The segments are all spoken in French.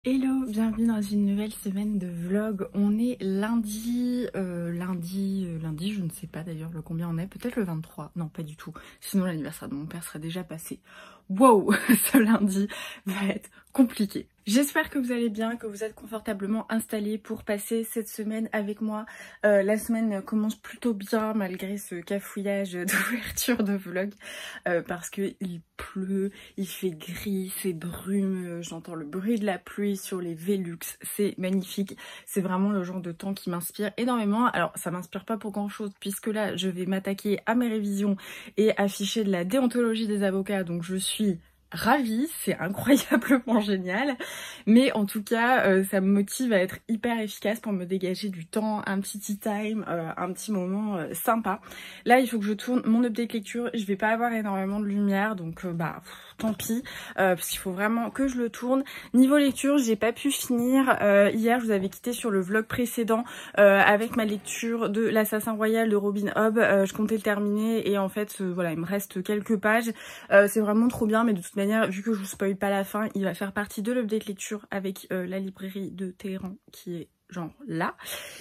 Hello, bienvenue dans une nouvelle semaine de vlog. On est lundi, je ne sais pas d'ailleurs le combien on est, peut-être le 23, non pas du tout, sinon l'anniversaire de mon père serait déjà passé. Wow, ce lundi va être compliqué. J'espère que vous allez bien, que vous êtes confortablement installés pour passer cette semaine avec moi. La semaine commence plutôt bien malgré ce cafouillage d'ouverture de vlog parce que il pleut, il fait gris, c'est brume, j'entends le bruit de la pluie sur les Velux, c'est magnifique. C'est vraiment le genre de temps qui m'inspire énormément. Alors ça m'inspire pas pour grand chose puisque là je vais m'attaquer à mes révisions et afficher de la déontologie des avocats, donc je suis ravie, c'est incroyablement génial, mais en tout cas ça me motive à être hyper efficace pour me dégager du temps, un petit tea time, un petit moment sympa. Là il faut que je tourne mon update lecture, je vais pas avoir énormément de lumière donc tant pis, parce qu'il faut vraiment que je le tourne. Niveau lecture, j'ai pas pu finir, hier je vous avais quitté sur le vlog précédent avec ma lecture de l'Assassin Royal de Robin Hobb, je comptais le terminer et en fait voilà il me reste quelques pages, c'est vraiment trop bien, mais de toute manière vu que je vous spoil pas la fin, il va faire partie de l'update lecture avec la librairie de Téhéran qui est genre là.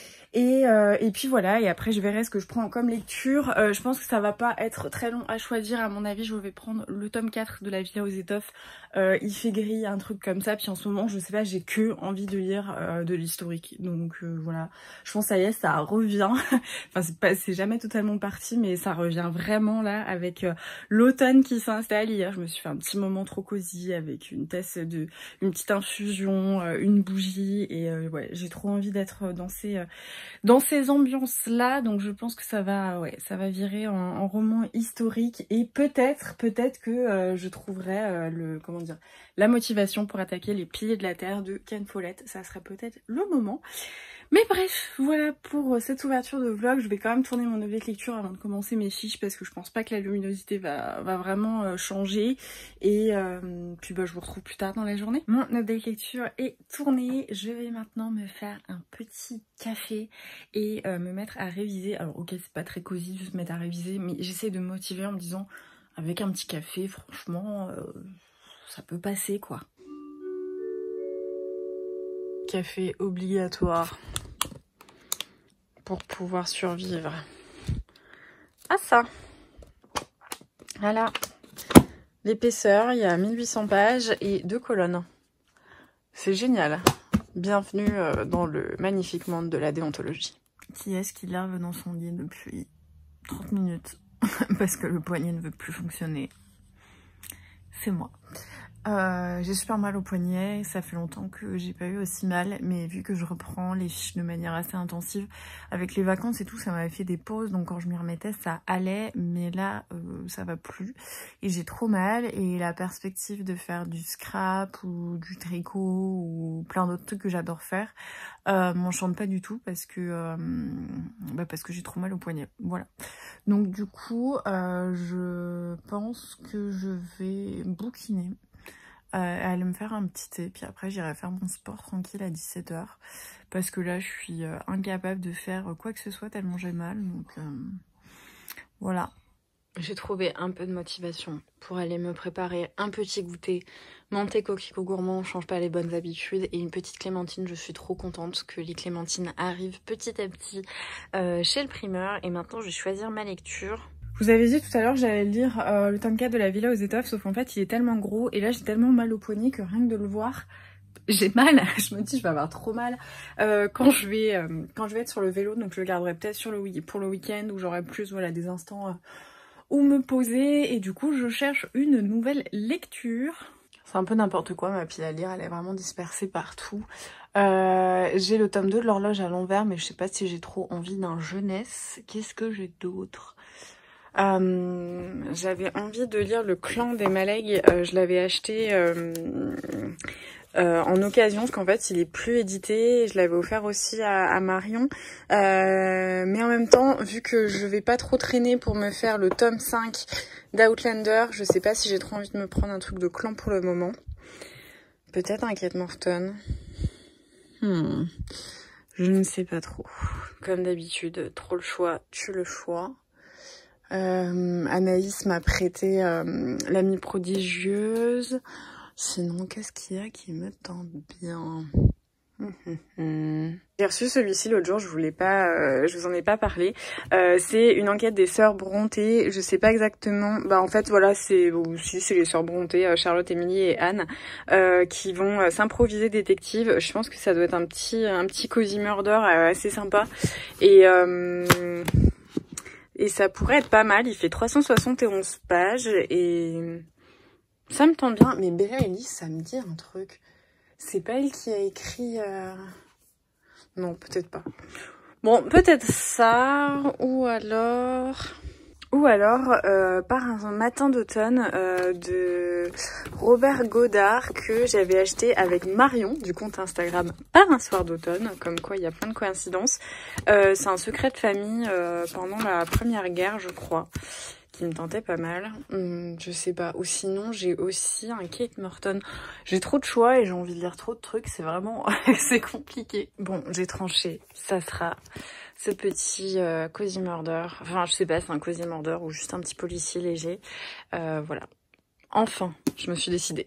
Et puis voilà, et après je verrai ce que je prends comme lecture. Je pense que ça va pas être très long à choisir, à mon avis je vais prendre le tome 4 de La Villa aux étoffes. Il fait gris, un truc comme ça, puis en ce moment je sais pas, j'ai que envie de lire de l'historique, donc voilà. Je pense ça y est, ça revient, enfin c'est jamais totalement parti, mais ça revient vraiment là avec l'automne qui s'installe. Hier je me suis fait un petit moment trop cosy avec une petite infusion, une bougie, et ouais j'ai trop envie d'être dans ces ambiances là, donc je pense que ça va virer en roman historique, et peut-être que je trouverai la motivation pour attaquer les piliers de la terre de Ken Follett. Ça serait peut-être le moment. Mais bref, voilà pour cette ouverture de vlog. Je vais quand même tourner mon objet de lecture avant de commencer mes fiches parce que je pense pas que la luminosité va vraiment changer. Et puis je vous retrouve plus tard dans la journée. Mon objet de lecture est tourné. Je vais maintenant me faire un petit café et me mettre à réviser. Alors ok, c'est pas très cosy de se mettre à réviser, mais j'essaie de me motiver en me disant avec un petit café, franchement, ça peut passer quoi. Café obligatoire pour pouvoir survivre. Ah ça, voilà, l'épaisseur, il y a 1800 pages et 2 colonnes. C'est génial. Bienvenue dans le magnifique monde de la déontologie. Qui est-ce qui larve dans son lit depuis 30 minutes parce que le poignet ne veut plus fonctionner? C'est moi. J'ai super mal au poignet, ça fait longtemps que j'ai pas eu aussi mal, mais vu que je reprends les fiches de manière assez intensive, avec les vacances et tout, ça m'avait fait des pauses, donc quand je m'y remettais ça allait, mais là ça va plus, et j'ai trop mal, et la perspective de faire du scrap ou du tricot ou plein d'autres trucs que j'adore faire m'enchante pas du tout parce que j'ai trop mal au poignet, voilà. Donc du coup je pense que je vais bouquiner, aller me faire un petit thé, puis après j'irai faire mon sport tranquille à 17 h parce que là je suis incapable de faire quoi que ce soit tellement j'ai mal, donc voilà. J'ai trouvé un peu de motivation pour aller me préparer un petit goûter. Menthe coquelicot gourmand, on change pas les bonnes habitudes, et une petite clémentine. Je suis trop contente que les clémentines arrivent petit à petit chez le primeur, et maintenant je vais choisir ma lecture. Je vous avais dit tout à l'heure que j'allais lire le tome 4 de La Villa aux étoffes, sauf qu'en fait il est tellement gros, et là j'ai tellement mal au poignet que rien que de le voir, j'ai mal. Je me dis je vais avoir trop mal quand je vais être sur le vélo, donc je le garderai peut-être pour le week-end où j'aurai plus des instants où me poser, et du coup je cherche une nouvelle lecture. C'est un peu n'importe quoi, ma pile à lire, elle est vraiment dispersée partout. J'ai le tome 2 de l'horloge à l'envers, mais je sais pas si j'ai trop envie d'un jeunesse. Qu'est-ce que j'ai d'autre? J'avais envie de lire Le Clan des Malègues, je l'avais acheté en occasion parce qu'en fait il est plus édité, je l'avais offert aussi à Marion, mais en même temps vu que je vais pas trop traîner pour me faire le tome 5 d'Outlander, je sais pas si j'ai trop envie de me prendre un truc de clan pour le moment. Peut-être un Kate Morton, je ne sais pas trop. Comme d'habitude, trop le choix tue le choix. Anaïs m'a prêté L'Amie prodigieuse. Sinon, qu'est-ce qu'il y a qui me tente bien? J'ai reçu celui-ci l'autre jour, je vous en ai pas parlé. C'est une enquête des sœurs Brontë. Je sais pas exactement. Bah en fait voilà, c'est les sœurs Brontë, Charlotte, Émilie et Anne, qui vont s'improviser détectives. Je pense que ça doit être un petit cozy murder assez sympa. Et ça pourrait être pas mal. Il fait 371 pages et ça me tente bien. Mais Bella Ellis, ça me dit un truc. C'est pas elle qui a écrit... Non, peut-être pas. Bon, peut-être ça, ou alors par un matin d'automne de Robert Godard que j'avais acheté avec Marion du compte Instagram Par un soir d'automne, comme quoi il y a plein de coïncidences. C'est un secret de famille pendant la Première Guerre, je crois. Qui me tentait pas mal, je sais pas. Ou sinon j'ai aussi un Kate Morton. J'ai trop de choix et j'ai envie de lire trop de trucs, c'est vraiment c'est compliqué. Bon, j'ai tranché, ça sera ce petit cozy murder. Enfin je sais pas, c'est un cozy murder ou juste un petit policier léger. Voilà. Enfin, je me suis décidée.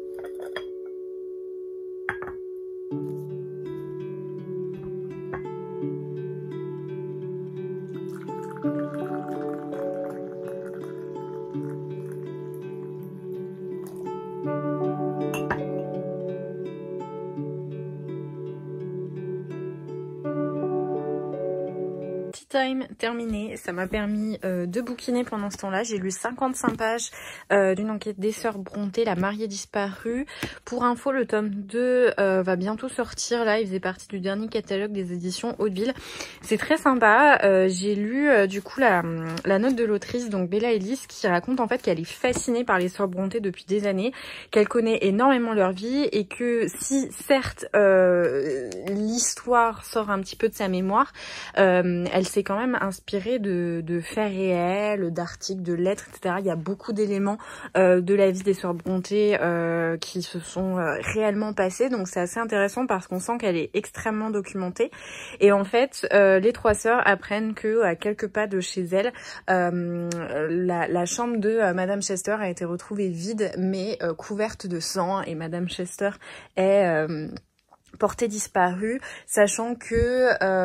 Time terminé, ça m'a permis de bouquiner pendant ce temps-là. J'ai lu 55 pages d'une enquête des sœurs Brontë, La mariée disparue. Pour info, le tome 2 va bientôt sortir. Là, il faisait partie du dernier catalogue des éditions Hauteville. C'est très sympa. J'ai lu du coup la note de l'autrice, donc Bella Ellis, qui raconte en fait qu'elle est fascinée par les sœurs Brontë depuis des années, qu'elle connaît énormément leur vie et que si certes l'histoire sort un petit peu de sa mémoire, elle s'est quand même inspirée de faits réels, d'articles, de lettres, etc. Il y a beaucoup d'éléments de la vie des sœurs Brontë qui se sont réellement passés, donc c'est assez intéressant parce qu'on sent qu'elle est extrêmement documentée. Et en fait, les trois sœurs apprennent que à quelques pas de chez elles, la chambre de Madame Chester a été retrouvée vide, mais couverte de sang, et Madame Chester est portée disparue, sachant que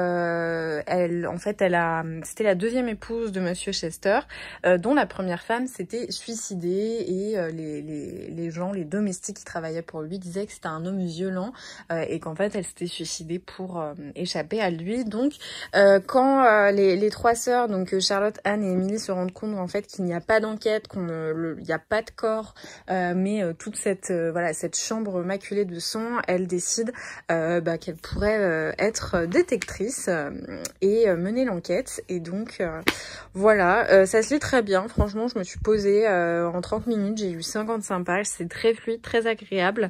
c'était la deuxième épouse de Monsieur Chester, dont la première femme s'était suicidée, et les domestiques qui travaillaient pour lui disaient que c'était un homme violent et qu'en fait elle s'était suicidée pour échapper à lui. Donc quand les trois sœurs, donc Charlotte, Anne et Émilie, se rendent compte en fait qu'il n'y a pas d'enquête, qu'il n'y a pas de corps, mais toute cette chambre maculée de sang, elles décident qu'elle pourrait être détectrice et mener l'enquête. Et donc voilà, ça se lit très bien. Franchement, je me suis posée en 30 minutes, j'ai eu 55 pages, c'est très fluide, très agréable.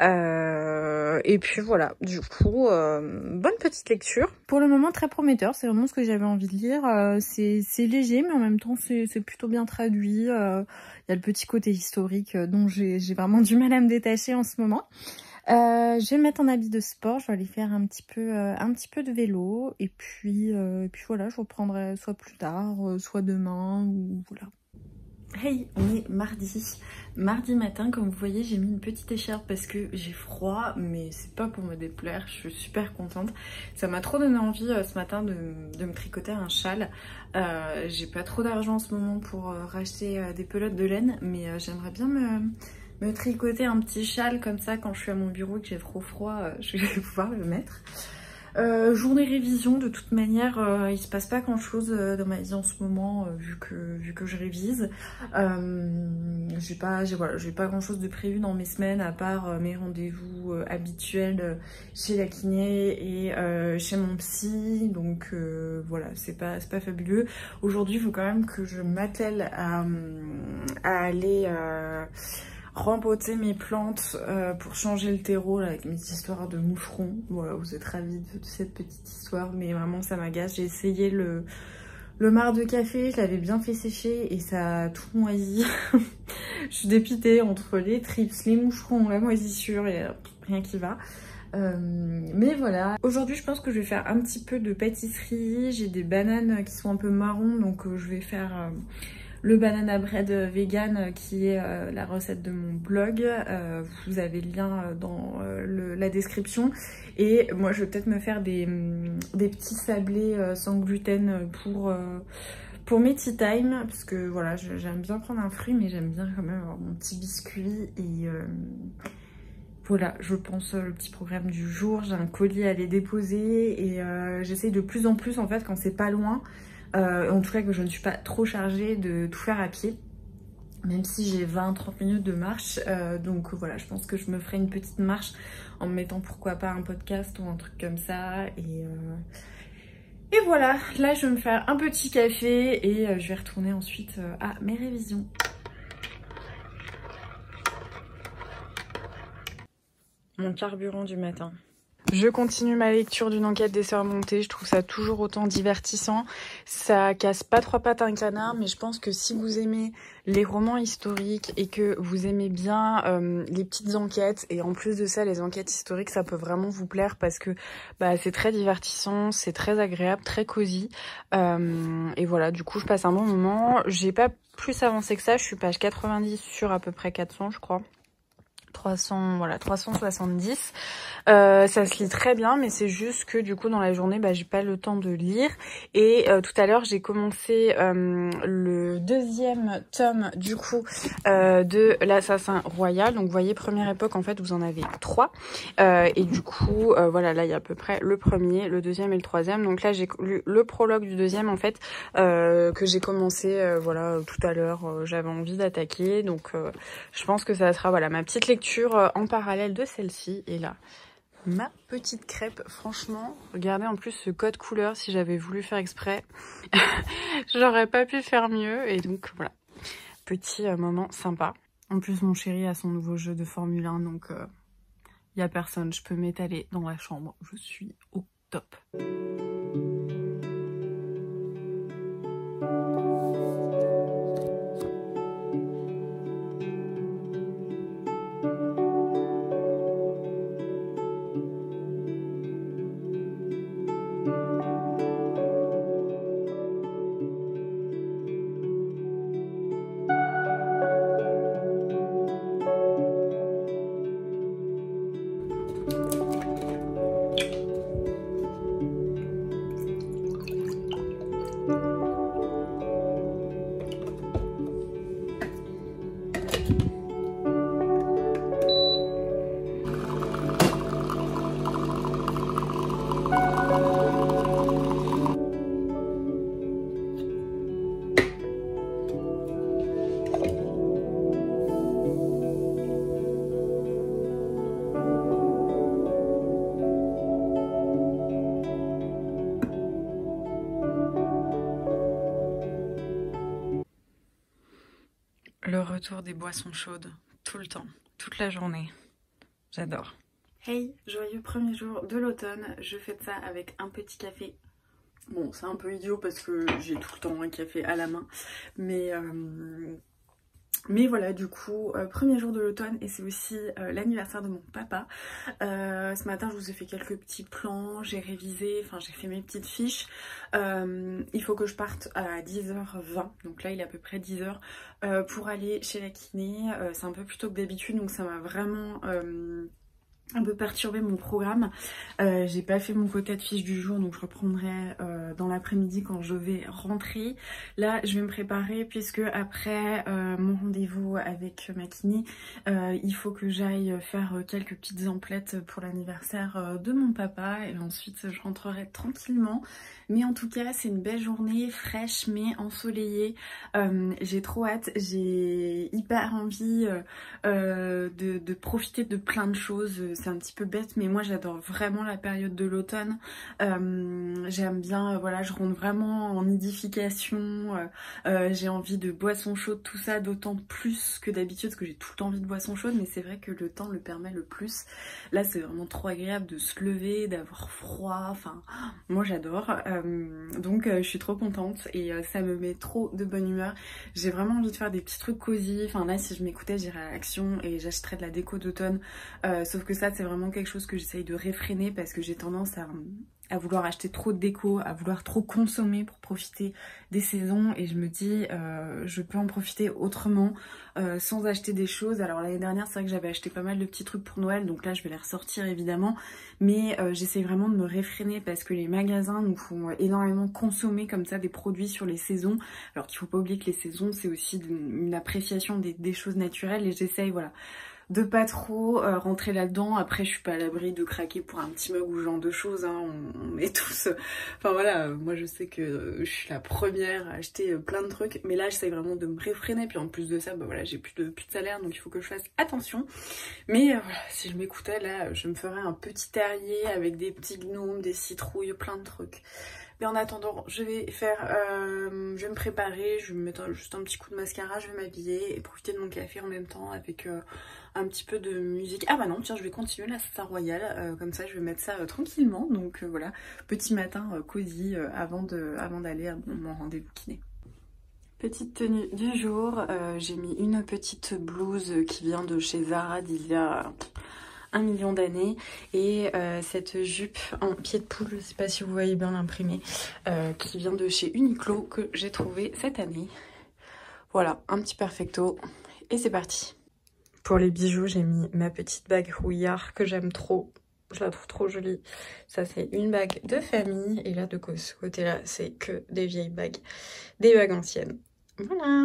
Et puis voilà, du coup, bonne petite lecture. Pour le moment, très prometteur, c'est vraiment ce que j'avais envie de lire. C'est léger, mais en même temps, c'est plutôt bien traduit. Il y a le petit côté historique dont j'ai vraiment du mal à me détacher en ce moment. Je vais me mettre en habit de sport, je vais aller faire un petit peu de vélo, et puis voilà, je reprendrai soit plus tard, soit demain, ou voilà. Hey, on est mardi matin. Comme vous voyez, j'ai mis une petite écharpe parce que j'ai froid, mais c'est pas pour me déplaire, je suis super contente. Ça m'a trop donné envie ce matin de me tricoter un châle. J'ai pas trop d'argent en ce moment pour racheter des pelotes de laine, mais j'aimerais bien me tricoter un petit châle comme ça quand je suis à mon bureau et que j'ai trop froid, je vais pouvoir le mettre. Journée révision, de toute manière, il se passe pas grand chose dans ma vie en ce moment, vu que je révise. J'ai pas grand chose de prévu dans mes semaines à part mes rendez-vous habituels chez la kiné et chez mon psy, donc voilà, c'est pas fabuleux. Aujourd'hui, il faut quand même que je m'attelle à aller rempoter mes plantes pour changer le terreau là, avec mes histoires de moucherons. Voilà, vous êtes ravis de cette petite histoire, mais vraiment ça m'agace. J'ai essayé le marc de café, je l'avais bien fait sécher et ça a tout moisi. Je suis dépitée entre les trips, les moucherons, la moisissure, et rien qui va. Mais voilà, aujourd'hui je pense que je vais faire un petit peu de pâtisserie. J'ai des bananes qui sont un peu marron, donc je vais faire le banana bread vegan qui est la recette de mon blog. Vous avez le lien dans la description. Et moi je vais peut-être me faire des petits sablés sans gluten pour mes tea time, parce que voilà, j'aime bien prendre un fruit, mais j'aime bien quand même avoir mon petit biscuit. Et voilà, je pense le petit programme du jour. J'ai un colis à aller déposer et j'essaye de plus en plus en fait quand c'est pas loin, en tout cas que je ne suis pas trop chargée, de tout faire à pied. Même si j'ai 20-30 minutes de marche, donc voilà, je pense que je me ferai une petite marche en me mettant pourquoi pas un podcast ou un truc comme ça. Et voilà, là je vais me faire un petit café et je vais retourner ensuite à mes révisions. Mon carburant du matin. Je continue ma lecture d'une enquête des sœurs Montées, je trouve ça toujours autant divertissant. Ça casse pas trois pattes à un canard, mais je pense que si vous aimez les romans historiques et que vous aimez bien les petites enquêtes, et en plus de ça les enquêtes historiques, ça peut vraiment vous plaire parce que c'est très divertissant, c'est très agréable, très cosy. Et voilà, du coup je passe un bon moment. J'ai pas plus avancé que ça, je suis page 90 sur à peu près 400 je crois. 300, voilà, 370. Ça se lit très bien, mais c'est juste que du coup dans la journée j'ai pas le temps de lire. Et tout à l'heure j'ai commencé le deuxième tome du coup de l'Assassin Royal. Donc vous voyez, première époque en fait vous en avez 3 et du coup voilà, là il y a à peu près le premier, le deuxième et le troisième. Donc là j'ai lu le prologue du deuxième en fait, que j'ai commencé voilà tout à l'heure. J'avais envie d'attaquer, donc je pense que ça sera voilà ma petite lecture en parallèle de celle-ci. Et là ma petite crêpe, franchement, regardez en plus ce code couleur, si j'avais voulu faire exprès, j'aurais pas pu faire mieux. Et donc voilà, petit moment sympa. En plus mon chéri a son nouveau jeu de Formule 1, donc il y a personne, je peux m'étaler dans la chambre, je suis au top. Le retour des boissons chaudes, tout le temps, toute la journée. J'adore. Hey, joyeux premier jour de l'automne. Je fête ça avec un petit café. Bon, c'est un peu idiot parce que j'ai tout le temps un café à la main. Mais voilà, du coup, premier jour de l'automne et c'est aussi l'anniversaire de mon papa. Ce matin, je vous ai fait quelques petits plans, j'ai révisé, enfin j'ai fait mes petites fiches. Il faut que je parte à 10h20, donc là il est à peu près 10h, pour aller chez la kiné. C'est un peu plus tôt que d'habitude, donc ça m'a vraiment un peu perturbé mon programme. J'ai pas fait mon quota de fiches du jour, donc je reprendrai dans l'après-midi quand je vais rentrer. Là je vais me préparer puisque après mon rendez-vous avec ma kiné, il faut que j'aille faire quelques petites emplettes pour l'anniversaire de mon papa et ensuite je rentrerai tranquillement. Mais en tout cas c'est une belle journée, fraîche mais ensoleillée. J'ai trop hâte, j'ai hyper envie de profiter de plein de choses. C'est un petit peu bête mais moi j'adore vraiment la période de l'automne. J'aime bien, voilà, je rentre vraiment en nidification. J'ai envie de boissons chaudes, tout ça, d'autant plus que d'habitude parce que j'ai tout le temps envie de boissons chaudes, mais c'est vrai que le temps le permet le plus. Là c'est vraiment trop agréable de se lever, d'avoir froid, enfin moi j'adore. Donc je suis trop contente et ça me met trop de bonne humeur. J'ai vraiment envie de faire des petits trucs cosy. Enfin là si je m'écoutais j'irais à Action et j'achèterais de la déco d'automne, sauf que ça c'est vraiment quelque chose que j'essaye de réfréner parce que j'ai tendance à vouloir acheter trop de déco, à vouloir trop consommer pour profiter des saisons, et je me dis je peux en profiter autrement sans acheter des choses. Alors l'année dernière c'est vrai que j'avais acheté pas mal de petits trucs pour Noël, donc là je vais les ressortir évidemment, mais j'essaye vraiment de me réfréner parce que les magasins nous font énormément consommer comme ça des produits sur les saisons, alors qu'il faut pas oublier que les saisons c'est aussi une appréciation des choses naturelles, et j'essaye voilà de pas trop rentrer là-dedans. Après je suis pas à l'abri de craquer pour un petit mug ou ce genre de choses, hein. On est tous... Enfin voilà, moi je sais que je suis la première à acheter plein de trucs, mais là j'essaie vraiment de me réfréner, puis en plus de ça, bah voilà, j'ai plus de salaire, donc il faut que je fasse attention. Mais voilà, si je m'écoutais là, je me ferais un petit terrier avec des petits gnomes, des citrouilles, plein de trucs. Mais en attendant, je vais me préparer, je vais me mettre juste un petit coup de mascara, je vais m'habiller et profiter de mon café en même temps avec un petit peu de musique. Ah bah non, tiens, je vais continuer la Star Royale, comme ça je vais mettre ça tranquillement. Donc voilà, petit matin cosy avant d'aller à mon rendez-vous kiné. Petite tenue du jour, j'ai mis une petite blouse qui vient de chez Zara d'il y a 1 million d'années, et cette jupe en pied de poule, je sais pas si vous voyez bien l'imprimé, qui vient de chez Uniqlo, que j'ai trouvé cette année. Voilà, un petit perfecto et c'est parti. Pour les bijoux, j'ai mis ma petite bague rouillard que j'aime trop. Je la trouve trop jolie. Ça, c'est une bague de famille, et là de ce côté-là, c'est que des vieilles bagues, des bagues anciennes. Voilà.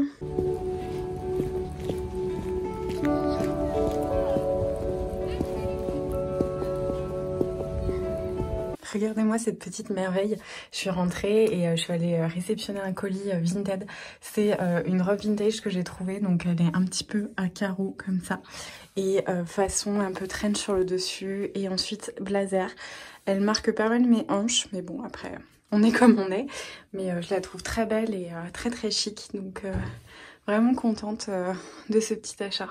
Regardez-moi cette petite merveille. Je suis rentrée et je suis allée réceptionner un colis Vinted. C'est une robe vintage que j'ai trouvée, donc elle est un petit peu à carreaux comme ça, et façon un peu trench sur le dessus, et ensuite blazer. Elle marque pas mal mes hanches, mais bon après on est comme on est, mais je la trouve très belle et très très chic, donc vraiment contente de ce petit achat.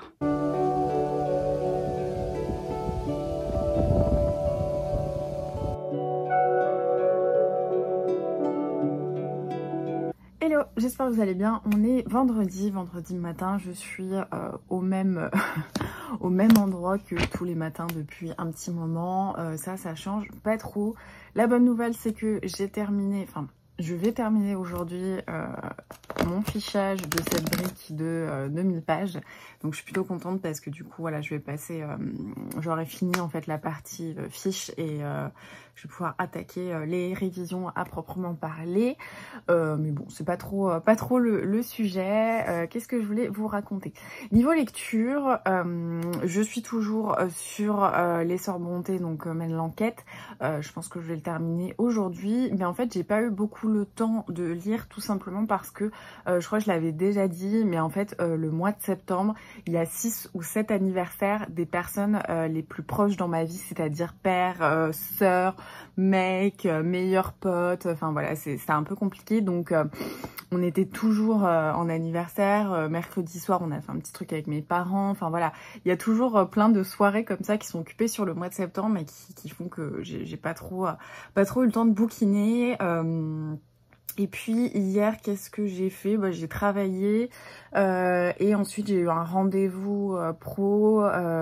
Hello, j'espère que vous allez bien. On est vendredi matin, je suis au même endroit que tous les matins depuis un petit moment. Ça change pas trop. La bonne nouvelle c'est que j'ai terminé, enfin je vais terminer aujourd'hui mon fichage de cette brique de 2000 pages. Donc je suis plutôt contente parce que du coup voilà, je vais passer, j'aurai fini en fait la partie fiche, et je vais pouvoir attaquer les révisions à proprement parler. Mais bon, c'est pas trop le sujet. Qu'est-ce que je voulais vous raconter? Niveau lecture, je suis toujours sur Les Sorbontés, donc mène l'enquête. Je pense que je vais le terminer aujourd'hui, mais en fait j'ai pas eu beaucoup le temps de lire, tout simplement parce que je crois que je l'avais déjà dit, mais en fait le mois de septembre, il y a 6 ou 7 anniversaires des personnes les plus proches dans ma vie, c'est-à-dire père, sœur, mec, meilleur pote, enfin voilà, c'est un peu compliqué. Donc on était toujours en anniversaire, mercredi soir on a fait un petit truc avec mes parents, enfin voilà, il y a toujours plein de soirées comme ça qui sont occupées sur le mois de septembre, et qui font que j'ai pas trop eu le temps de bouquiner. Et puis hier, qu'est-ce que j'ai fait? Bah, j'ai travaillé et ensuite j'ai eu un rendez-vous pro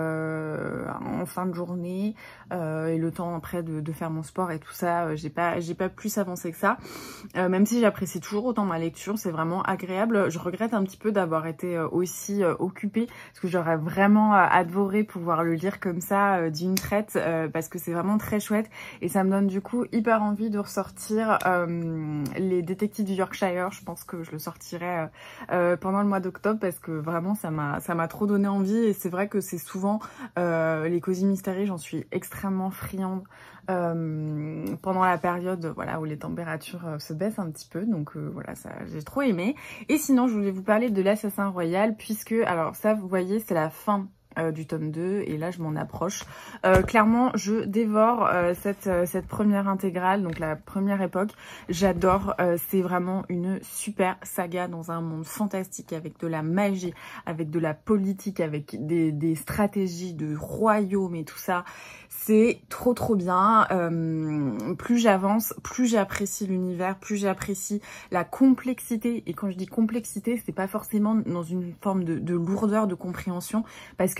en fin de journée, et le temps après de faire mon sport et tout ça, j'ai pas plus avancé que ça. Même si j'apprécie toujours autant ma lecture, c'est vraiment agréable. Je regrette un petit peu d'avoir été aussi occupée, parce que j'aurais vraiment adoré pouvoir le lire comme ça d'une traite, parce que c'est vraiment très chouette, et ça me donne du coup hyper envie de ressortir les Détectives du Yorkshire. Je pense que je le sortirai pendant le mois d'octobre, parce que vraiment ça m'a trop donné envie, et c'est vrai que c'est souvent les cosy mystery, j'en suis extrêmement friande pendant la période voilà où les températures se baissent un petit peu, donc voilà, ça j'ai trop aimé. Et sinon je voulais vous parler de l'Assassin Royal, puisque alors ça vous voyez c'est la fin du tome 2, et là je m'en approche. Clairement je dévore cette première intégrale, donc la première époque. J'adore, c'est vraiment une super saga dans un monde fantastique, avec de la magie, avec de la politique, avec des stratégies de royaume et tout ça. C'est trop bien. Plus j'avance, plus j'apprécie l'univers, plus j'apprécie la complexité. Et quand je dis complexité, c'est pas forcément dans une forme de lourdeur de compréhension, parce que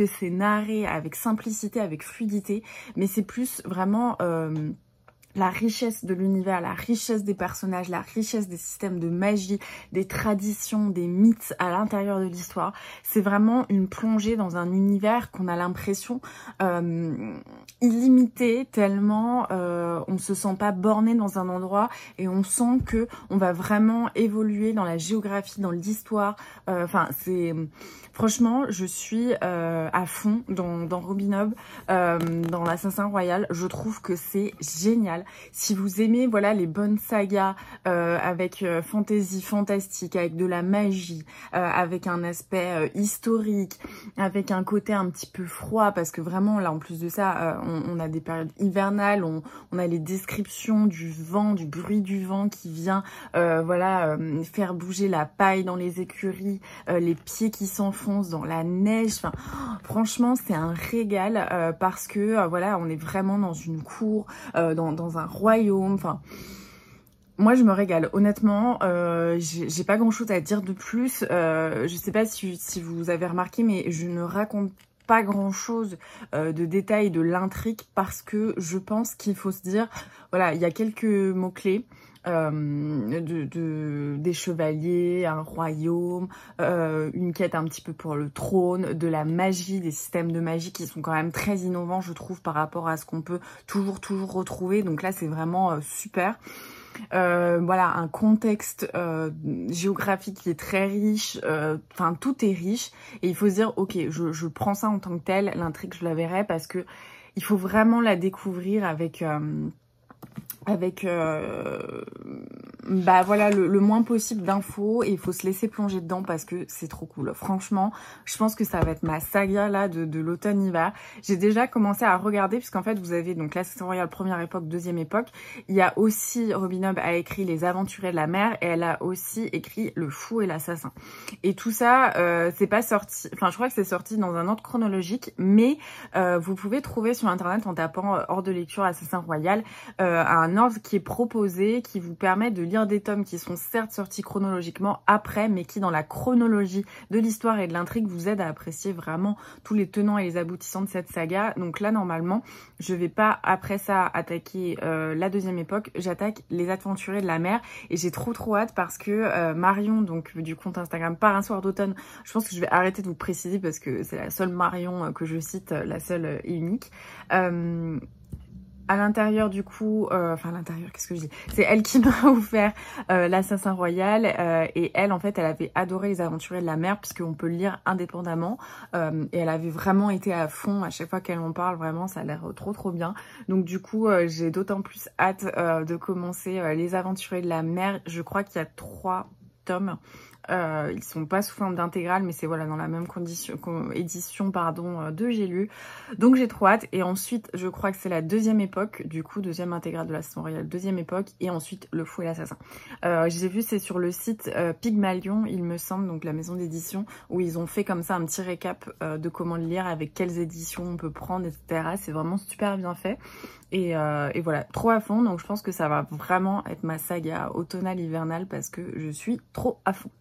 que c'est narré avec simplicité, avec fluidité, mais c'est plus vraiment la richesse de l'univers, la richesse des personnages, la richesse des systèmes de magie, des traditions, des mythes à l'intérieur de l'histoire. C'est vraiment une plongée dans un univers qu'on a l'impression illimité, tellement on se sent pas borné dans un endroit et on sent que on va vraiment évoluer dans la géographie, dans l'histoire. Enfin, c'est... Franchement, je suis à fond dans Robin Hood, dans l'Assassin Royal. Je trouve que c'est génial. Si vous aimez, voilà, les bonnes sagas avec fantasy, fantastique, avec de la magie, avec un aspect historique, avec un côté un petit peu froid, parce que vraiment, là, en plus de ça, on a des périodes hivernales, on a les descriptions du vent, du bruit du vent qui vient, voilà, faire bouger la paille dans les écuries, les pieds qui s'enfoncent dans la neige. Enfin, franchement, c'est un régal parce que voilà, on est vraiment dans une cour, dans un royaume. Enfin, moi, je me régale. Honnêtement, j'ai pas grand-chose à dire de plus. Je sais pas si vous avez remarqué, mais je ne raconte pas grand-chose de détails de l'intrigue parce que je pense qu'il faut se dire, voilà, il y a quelques mots-clés. Des chevaliers, un royaume, une quête un petit peu pour le trône, de la magie, des systèmes de magie qui sont quand même très innovants, je trouve, par rapport à ce qu'on peut toujours retrouver. Donc là, c'est vraiment super. Voilà, un contexte géographique qui est très riche, enfin tout est riche et il faut se dire ok, je prends ça en tant que tel, l'intrigue je la verrai parce que il faut vraiment la découvrir avec bah voilà le moins possible d'infos et il faut se laisser plonger dedans parce que c'est trop cool. Franchement, je pense que ça va être ma saga là de l'automne-hiver. J'ai déjà commencé à regarder puisqu'en fait vous avez donc l'Assassin Royal première époque, deuxième époque. Il y a aussi Robin Hood a écrit Les Aventuriers de la Mer et elle a aussi écrit Le Fou et l'Assassin. Et tout ça, c'est pas sorti, enfin je crois que c'est sorti dans un ordre chronologique, mais vous pouvez trouver sur internet en tapant hors de lecture Assassin Royal un ordre qui est proposé, qui vous permet de lire des tomes qui sont certes sortis chronologiquement après, mais qui dans la chronologie de l'histoire et de l'intrigue vous aident à apprécier vraiment tous les tenants et les aboutissants de cette saga. Donc là normalement je vais pas après ça attaquer la deuxième époque, j'attaque Les Aventuriers de la Mer et j'ai trop hâte parce que Marion, donc du compte Instagram Par un soir d'automne, je pense que je vais arrêter de vous préciser parce que c'est la seule Marion que je cite, la seule et unique. À l'intérieur du coup, enfin à l'intérieur, qu'est-ce que je dis? C'est elle qui m'a offert l'Assassin Royal et elle en fait elle avait adoré Les Aventuriers de la Mer puisqu'on peut le lire indépendamment et elle avait vraiment été à fond à chaque fois qu'elle en parle, vraiment ça a l'air trop bien. Donc du coup j'ai d'autant plus hâte de commencer Les Aventuriers de la Mer. Je crois qu'il y a 3 tomes. Ils sont pas sous forme d'intégrale mais c'est voilà dans la même édition pardon de J'ai lu, donc j'ai trop hâte. Et ensuite je crois que c'est la deuxième époque, du coup deuxième intégrale de l'Assassin Royal, deuxième époque, et ensuite Le Fou et l'Assassin. J'ai vu c'est sur le site Pygmalion il me semble, donc la maison d'édition, où ils ont fait comme ça un petit récap de comment le lire, avec quelles éditions on peut prendre, etc. C'est vraiment super bien fait. Et voilà, trop à fond, donc je pense que ça va vraiment être ma saga automnale hivernale parce que je suis trop à fond.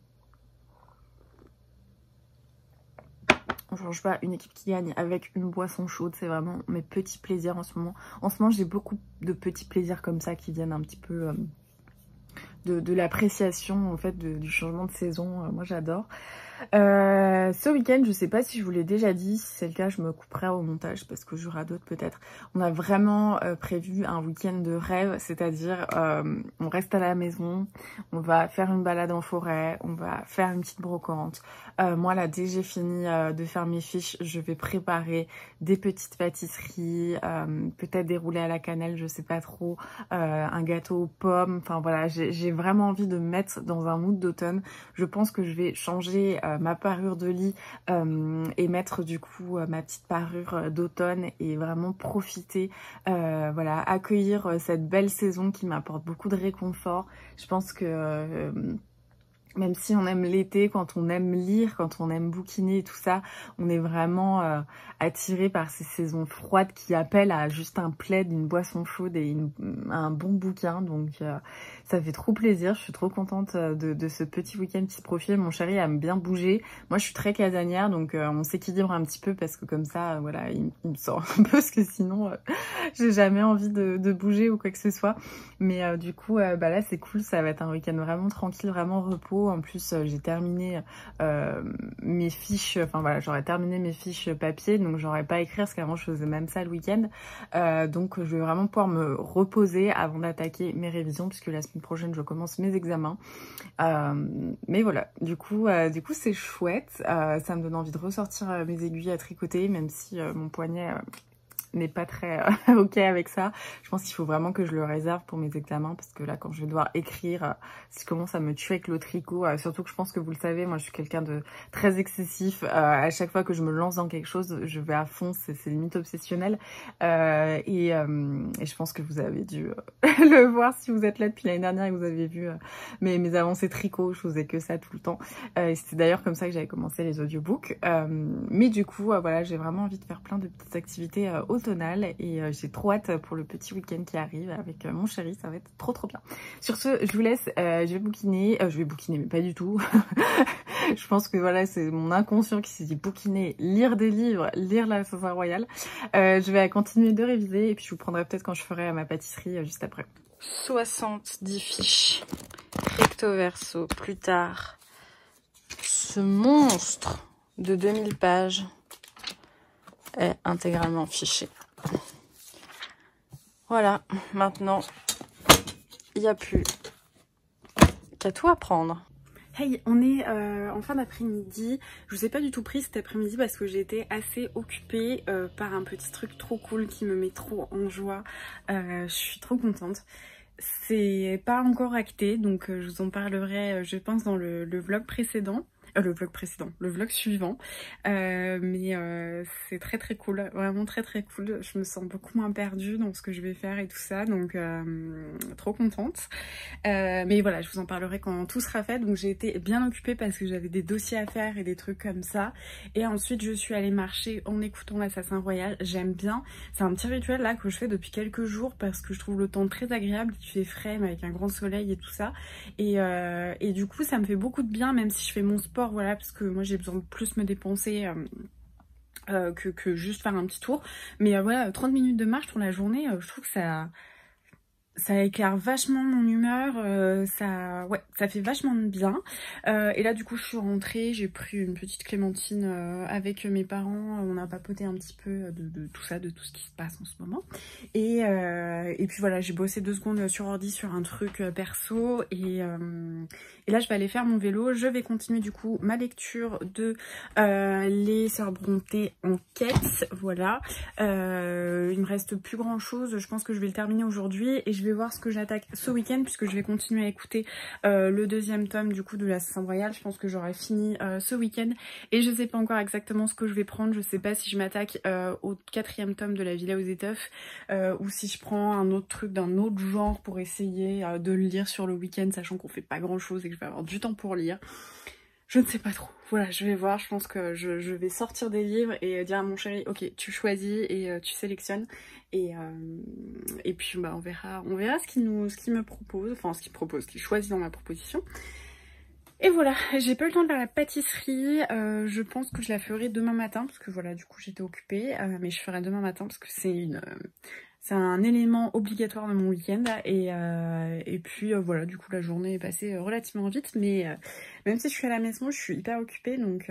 On change pas, une équipe qui gagne avec une boisson chaude, c'est vraiment mes petits plaisirs en ce moment. En ce moment j'ai beaucoup de petits plaisirs comme ça qui viennent un petit peu de l'appréciation en fait du changement de saison. Moi j'adore. Ce week-end, je sais pas si je vous l'ai déjà dit, si c'est le cas je me couperai au montage parce que j'aurai d'autres peut-être. On a vraiment prévu un week-end de rêve, c'est-à-dire on reste à la maison, on va faire une balade en forêt, on va faire une petite brocante. Moi là, dès que j'ai fini de faire mes fiches, je vais préparer des petites pâtisseries, peut-être des roulés à la cannelle, je sais pas trop, un gâteau aux pommes. Enfin voilà, j'ai vraiment envie de me mettre dans un mood d'automne. Je pense que je vais changer ma parure de lit et mettre du coup ma petite parure d'automne et vraiment profiter, voilà, accueillir cette belle saison qui m'apporte beaucoup de réconfort. Je pense que Même si on aime l'été, quand on aime lire, quand on aime bouquiner et tout ça, on est vraiment attiré par ces saisons froides qui appellent à juste un plaid, une boisson chaude et un bon bouquin. Donc ça fait trop plaisir, je suis trop contente de ce petit week-end qui se profile. Mon chéri aime bien bouger. Moi je suis très casanière, donc on s'équilibre un petit peu parce que comme ça, voilà, il me sort un peu parce que sinon j'ai jamais envie de bouger ou quoi que ce soit. Mais du coup, bah là c'est cool, ça va être un week-end vraiment tranquille, vraiment repos. En plus, j'ai terminé mes fiches, enfin voilà, j'aurais terminé mes fiches papier, donc j'aurais pas à écrire parce qu'avant je faisais même ça le week-end. Donc je vais vraiment pouvoir me reposer avant d'attaquer mes révisions puisque la semaine prochaine je commence mes examens. Mais voilà, du coup c'est chouette. Ça me donne envie de ressortir mes aiguilles à tricoter, même si mon poignet n'est pas très ok avec ça. Je pense qu'il faut vraiment que je le réserve pour mes examens parce que là quand je vais devoir écrire, je commence à me tuer avec le tricot, surtout que je pense que vous le savez, moi je suis quelqu'un de très excessif. À chaque fois que je me lance dans quelque chose, je vais à fond, c'est limite obsessionnel. Et je pense que vous avez dû le voir si vous êtes là depuis l'année dernière et que vous avez vu mes avancées tricot, je faisais que ça tout le temps. Et c'était d'ailleurs comme ça que j'avais commencé les audiobooks. Mais du coup, voilà, j'ai vraiment envie de faire plein de petites activités automnales et j'ai trop hâte pour le petit week-end qui arrive avec mon chéri, ça va être trop bien. Sur ce, je vous laisse, je vais bouquiner, mais pas du tout. Je pense que voilà, c'est mon inconscient qui s'est dit bouquiner, lire des livres, lire l'Assassin Royal. Je vais continuer de réviser et puis je vous prendrai peut-être quand je ferai ma pâtisserie juste après. 70 fiches recto verso plus tard. Ce monstre de 2000 pages est intégralement fiché. Voilà, maintenant, il n'y a plus qu'à tout apprendre. Hey, on est en fin d'après-midi. Je vous ai pas du tout pris cet après-midi parce que j'ai été assez occupée par un petit truc trop cool qui me met trop en joie. Je suis trop contente. C'est pas encore acté, donc je vous en parlerai, je pense, dans le vlog précédent. Le vlog suivant. Mais c'est très cool, vraiment très cool. Je me sens beaucoup moins perdue dans ce que je vais faire et tout ça, donc trop contente. Mais voilà, je vous en parlerai quand tout sera fait. Donc j'ai été bien occupée parce que j'avais des dossiers à faire et des trucs comme ça. Et ensuite je suis allée marcher en écoutant l'Assassin Royal. J'aime bien, c'est un petit rituel là que je fais depuis quelques jours parce que je trouve le temps très agréable, il fait frais mais avec un grand soleil et tout ça. Et du coup ça me fait beaucoup de bien, même si je fais mon sport, voilà, parce que moi j'ai besoin de plus me dépenser que juste faire un petit tour. Mais voilà, 30 minutes de marche pour la journée, je trouve que ça éclaire vachement mon humeur, ça fait vachement de bien. Et là du coup je suis rentrée, j'ai pris une petite clémentine avec mes parents, on a papoté un petit peu de tout ça, de tout ce qui se passe en ce moment. Et puis voilà, j'ai bossé 2 secondes sur ordi sur un truc perso et là je vais aller faire mon vélo. Je vais continuer du coup ma lecture de les Sœurs Brontë en quête, voilà. Il me reste plus grand chose, je pense que je vais le terminer aujourd'hui et je vais voir ce que j'attaque ce week-end puisque je vais continuer à écouter le 2e tome du coup de l'Assassin Royal. Je pense que j'aurai fini ce week-end et je sais pas encore exactement ce que je vais prendre. Je sais pas si je m'attaque au 4e tome de La Villa aux Étoffes ou si je prends un autre truc d'un autre genre pour essayer de le lire sur le week-end, sachant qu'on fait pas grand chose et que je vais avoir du temps pour lire. Je ne sais pas trop. Voilà, je vais voir. Je pense que je vais sortir des livres et dire à mon chéri, ok, tu choisis et tu sélectionnes. Et puis bah, on verra ce qu'il me propose, enfin ce qu'il choisit dans ma proposition. Et voilà, j'ai pas eu le temps de faire la pâtisserie. Je pense que je la ferai demain matin parce que voilà, du coup j'étais occupée, mais je ferai demain matin parce que c'est un élément obligatoire de mon week-end et puis voilà, du coup la journée est passée relativement vite, mais même si je suis à la maison, je suis hyper occupée, donc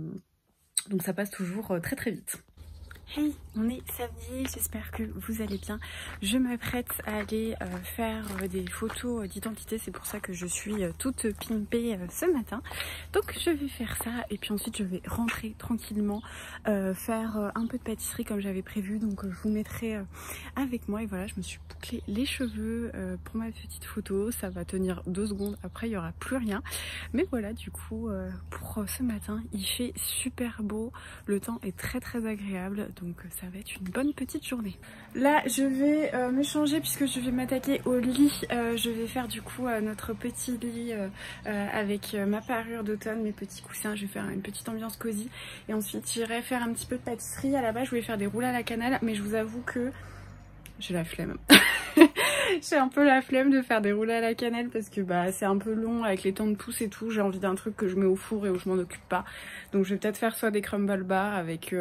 ça passe toujours très vite. Hey, on est samedi, j'espère que vous allez bien. Je m'apprête à aller faire des photos d'identité, c'est pour ça que je suis toute pimpée ce matin. Donc je vais faire ça et puis ensuite je vais rentrer tranquillement, faire un peu de pâtisserie comme j'avais prévu. Donc je vous mettrai avec moi et voilà, je me suis bouclé les cheveux pour ma petite photo. Ça va tenir 2 secondes, après il n'y aura plus rien. Mais voilà, du coup pour ce matin, il fait super beau, le temps est très agréable. donc ça va être une bonne petite journée. Là je vais me changer puisque je vais m'attaquer au lit. Je vais faire du coup notre petit lit avec ma parure d'automne, mes petits coussins. Je vais faire une petite ambiance cosy et ensuite j'irai faire un petit peu de pâtisserie. À la base je voulais faire des roules à la cannelle, mais je vous avoue que j'ai la flemme. J'ai un peu la flemme de faire des roulés à la cannelle parce que bah c'est un peu long avec les temps de pouce et tout. J'ai envie d'un truc que je mets au four et où je m'en occupe pas. Donc je vais peut-être faire soit des crumble bars avec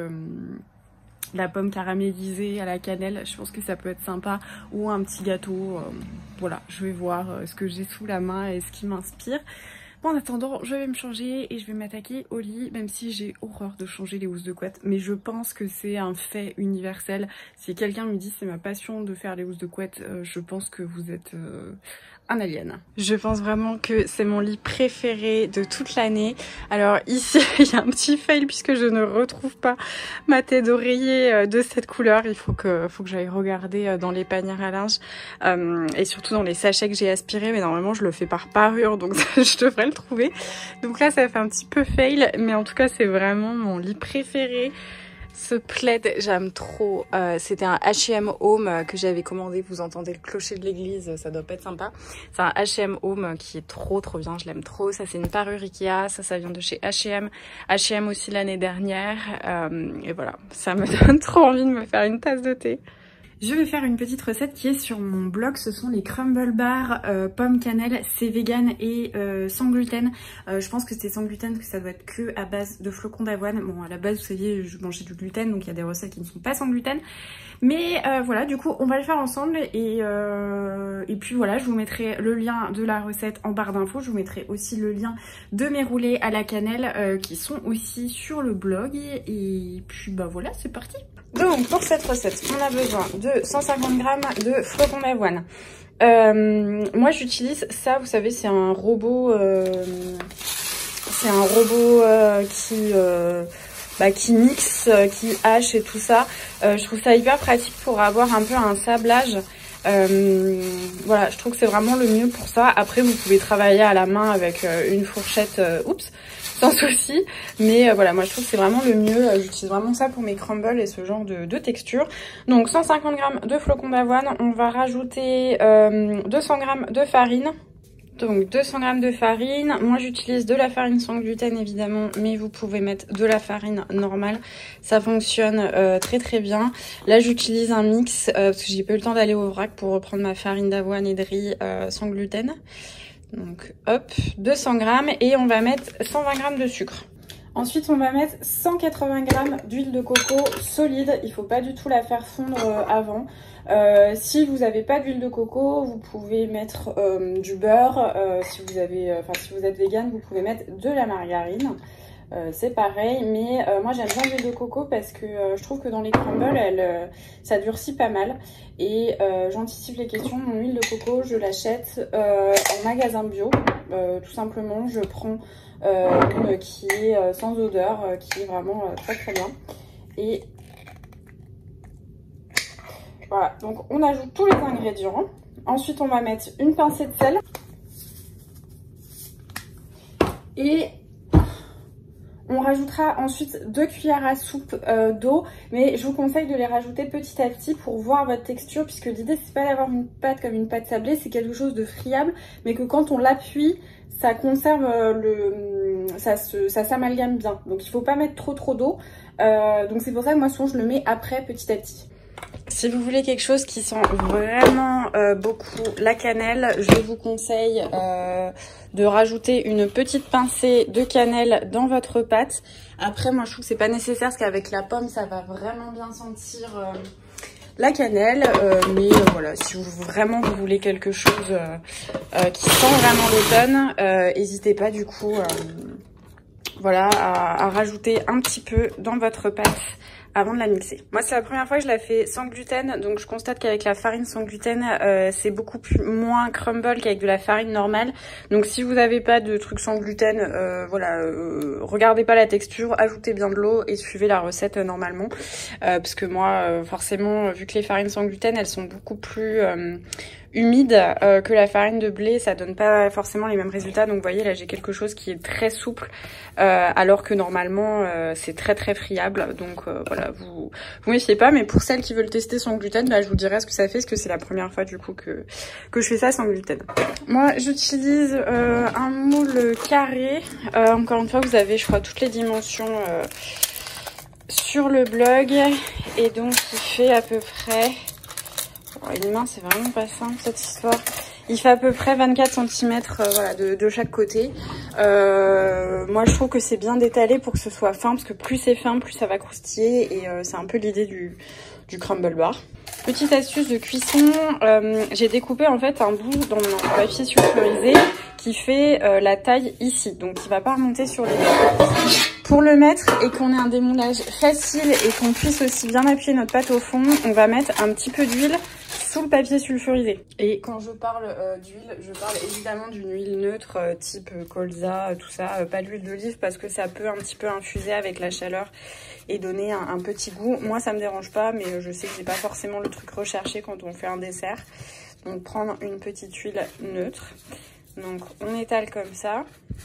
la pomme caramélisée à la cannelle. Je pense que ça peut être sympa. Ou un petit gâteau. Voilà, je vais voir ce que j'ai sous la main et ce qui m'inspire. Bon, en attendant, je vais me changer et je vais m'attaquer au lit, même si j'ai horreur de changer les housses de couette. Mais je pense que c'est un fait universel. Si quelqu'un me dit c'est ma passion de faire les housses de couette, je pense que vous êtes un alien. Je pense vraiment que c'est mon lit préféré de toute l'année. Alors ici, il y a un petit fail puisque je ne retrouve pas ma tête d'oreiller de cette couleur. Il faut que j'aille regarder dans les panières à linge et surtout dans les sachets que j'ai aspirés. Mais normalement, je le fais par parure, donc je devrais le trouver. Donc là, ça fait un petit peu fail, mais en tout cas, c'est vraiment mon lit préféré. Ce plaid, j'aime trop. C'était un H&M Home que j'avais commandé. Vous entendez le clocher de l'église, ça doit pas être sympa. C'est un H&M Home qui est trop bien, je l'aime trop. Ça, c'est une parure Ikea. Ça vient de chez H&M. H&M aussi l'année dernière. Et voilà, ça me donne trop envie de me faire une tasse de thé. Je vais faire une petite recette qui est sur mon blog. Ce sont les crumble bars pomme cannelle. C'est vegan et sans gluten. Je pense que c'était sans gluten parce que ça doit être que à base de flocons d'avoine. Bon, à la base, vous saviez, je mangeais du gluten, donc il y a des recettes qui ne sont pas sans gluten. Mais voilà, du coup, on va le faire ensemble et puis voilà, je vous mettrai le lien de la recette en barre d'infos. Je vous mettrai aussi le lien de mes roulés à la cannelle qui sont aussi sur le blog. Et puis bah voilà, c'est parti. Donc pour cette recette, on a besoin de 150 g de flocons d'avoine. Moi j'utilise ça, vous savez, c'est un robot, qui mixe, qui hache et tout ça. Je trouve ça hyper pratique pour avoir un peu un sablage. Voilà, je trouve que c'est vraiment le mieux pour ça. Après vous pouvez travailler à la main avec une fourchette, sans souci, mais voilà, moi je trouve que c'est vraiment le mieux. J'utilise vraiment ça pour mes crumbles et ce genre de texture. Donc 150 g de flocons d'avoine, on va rajouter 200 g de farine. Donc 200 g de farine, moi j'utilise de la farine sans gluten évidemment, mais vous pouvez mettre de la farine normale, ça fonctionne très bien. Là j'utilise un mix parce que j'ai pas eu le temps d'aller au vrac pour reprendre ma farine d'avoine et de riz sans gluten. Donc hop, 200 g et on va mettre 120 g de sucre. Ensuite on va mettre 180 g d'huile de coco solide, il faut pas du tout la faire fondre avant. Si vous n'avez pas d'huile de coco, vous pouvez mettre du beurre. Si vous êtes vegan, vous pouvez mettre de la margarine. C'est pareil, mais moi j'aime bien l'huile de coco parce que je trouve que dans les crumbles, ça durcit pas mal. Et j'anticipe les questions, mon huile de coco, je l'achète en magasin bio. Tout simplement, je prends une qui est sans odeur, qui est vraiment très bien. Et voilà, donc on ajoute tous les ingrédients. Ensuite, on va mettre une pincée de sel. Et on rajoutera ensuite 2 cuillères à soupe d'eau, mais je vous conseille de les rajouter petit à petit pour voir votre texture, puisque l'idée c'est pas d'avoir une pâte comme une pâte sablée, c'est quelque chose de friable, mais que quand on l'appuie, ça conserve ça s'amalgame bien. Donc il faut pas mettre trop d'eau. Donc c'est pour ça que moi souvent je le mets après petit à petit. Si vous voulez quelque chose qui sent vraiment beaucoup la cannelle, je vous conseille de rajouter une petite pincée de cannelle dans votre pâte. Après, moi, je trouve que c'est pas nécessaire parce qu'avec la pomme, ça va vraiment bien sentir la cannelle. Mais voilà, si vous voulez quelque chose qui sent vraiment l'automne, n'hésitez pas du coup voilà, à rajouter un petit peu dans votre pâte avant de la mixer. Moi c'est la première fois que je la fais sans gluten, donc je constate qu'avec la farine sans gluten c'est beaucoup moins crumble qu'avec de la farine normale. Donc si vous n'avez pas de truc sans gluten, regardez pas la texture, ajoutez bien de l'eau et suivez la recette normalement. Parce que moi forcément vu que les farines sans gluten elles sont beaucoup plus humide que la farine de blé, ça donne pas forcément les mêmes résultats. Donc vous voyez là j'ai quelque chose qui est très souple alors que normalement c'est très très friable. Donc voilà, vous méfiez pas, mais pour celles qui veulent tester sans gluten, bah, je vous dirai ce que ça fait, parce que c'est la première fois du coup que je fais ça sans gluten. Moi j'utilise un moule carré, encore une fois vous avez je crois toutes les dimensions sur le blog, et donc il fait à peu près... Une main, c'est vraiment pas simple cette histoire. Il fait à peu près 24 cm voilà, de chaque côté. Moi, je trouve que c'est bien d'étaler pour que ce soit fin, parce que plus c'est fin, plus ça va croustiller. Et c'est un peu l'idée du crumble bar. Petite astuce de cuisson, j'ai découpé en fait un bout dans mon papier sulfurisé qui fait la taille ici. Donc, il va pas remonter sur les doigts. Pour le mettre et qu'on ait un démoulage facile et qu'on puisse aussi bien appuyer notre pâte au fond, on va mettre un petit peu d'huile sous le papier sulfurisé. Et quand je parle d'huile, je parle évidemment d'une huile neutre type colza, tout ça, pas d'huile d'olive parce que ça peut un petit peu infuser avec la chaleur et donner un petit goût. Moi ça me dérange pas, mais je sais que c'est pas forcément le truc recherché quand on fait un dessert. Donc prendre une petite huile neutre. Donc on étale comme ça.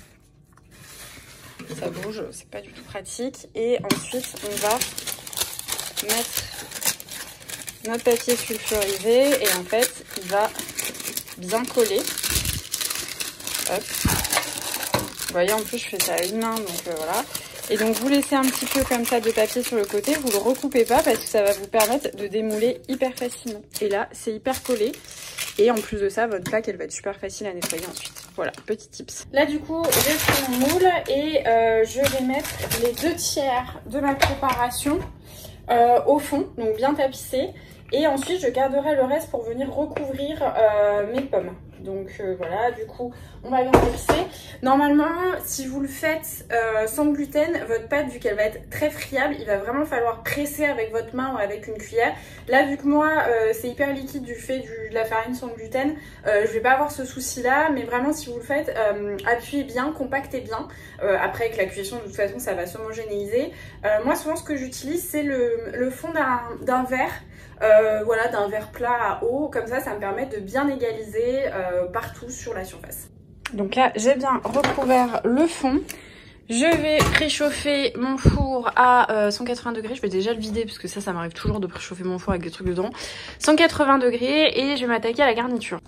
Ça bouge, c'est pas du tout pratique. Et ensuite, on va mettre notre papier sulfurisé et en fait, il va bien coller. Hop. Vous voyez, en plus, je fais ça à une main, donc voilà. Et donc, vous laissez un petit peu comme ça de papier sur le côté. Vous le recoupez pas parce que ça va vous permettre de démouler hyper facilement. Et là, c'est hyper collé. Et en plus de ça, votre plaque, elle va être super facile à nettoyer ensuite. Voilà, petit tips. Là, du coup, j'ai pris mon moule et je vais mettre les 2/3 de ma préparation au fond, donc bien tapissé. Et ensuite, je garderai le reste pour venir recouvrir mes pommes. Donc voilà, du coup, on va bien tapisser. Normalement, si vous le faites sans gluten, votre pâte, vu qu'elle va être très friable, il va vraiment falloir presser avec votre main ou avec une cuillère. Là, vu que moi, c'est hyper liquide du fait de la farine sans gluten, je vais pas avoir ce souci-là. Mais vraiment, si vous le faites, appuyez bien, compactez bien. Après, avec la cuisson, de toute façon, ça va s'homogénéiser. Moi, souvent, ce que j'utilise, c'est le fond d'un verre. Voilà, d'un verre plat à eau, comme ça me permet de bien égaliser partout sur la surface. Donc là j'ai bien recouvert le fond. Je vais préchauffer mon four à 180 degrés. Je vais déjà le vider parce que ça m'arrive toujours de préchauffer mon four avec des trucs dedans. 180 degrés et je vais m'attaquer à la garniture.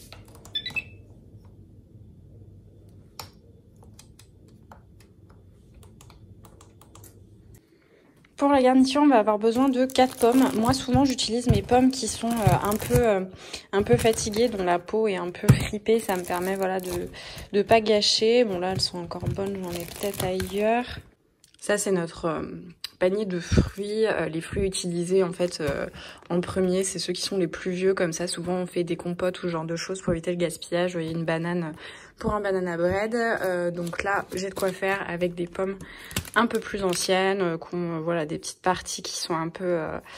Pour la garniture, on va avoir besoin de 4 pommes. Moi, souvent, j'utilise mes pommes qui sont un peu fatiguées, dont la peau est un peu fripée. Ça me permet voilà, de pas gâcher. Bon, là, elles sont encore bonnes. J'en ai peut-être ailleurs. Ça, c'est notre panier de fruits. Les fruits utilisés, en fait, en premier, c'est ceux qui sont les plus vieux. Comme ça, souvent, on fait des compotes ou ce genre de choses pour éviter le gaspillage. Vous voyez, une banane pour un banana bread. Donc là, j'ai de quoi faire avec des pommes un peu plus anciennes, qui ont voilà, des petites parties qui sont un peu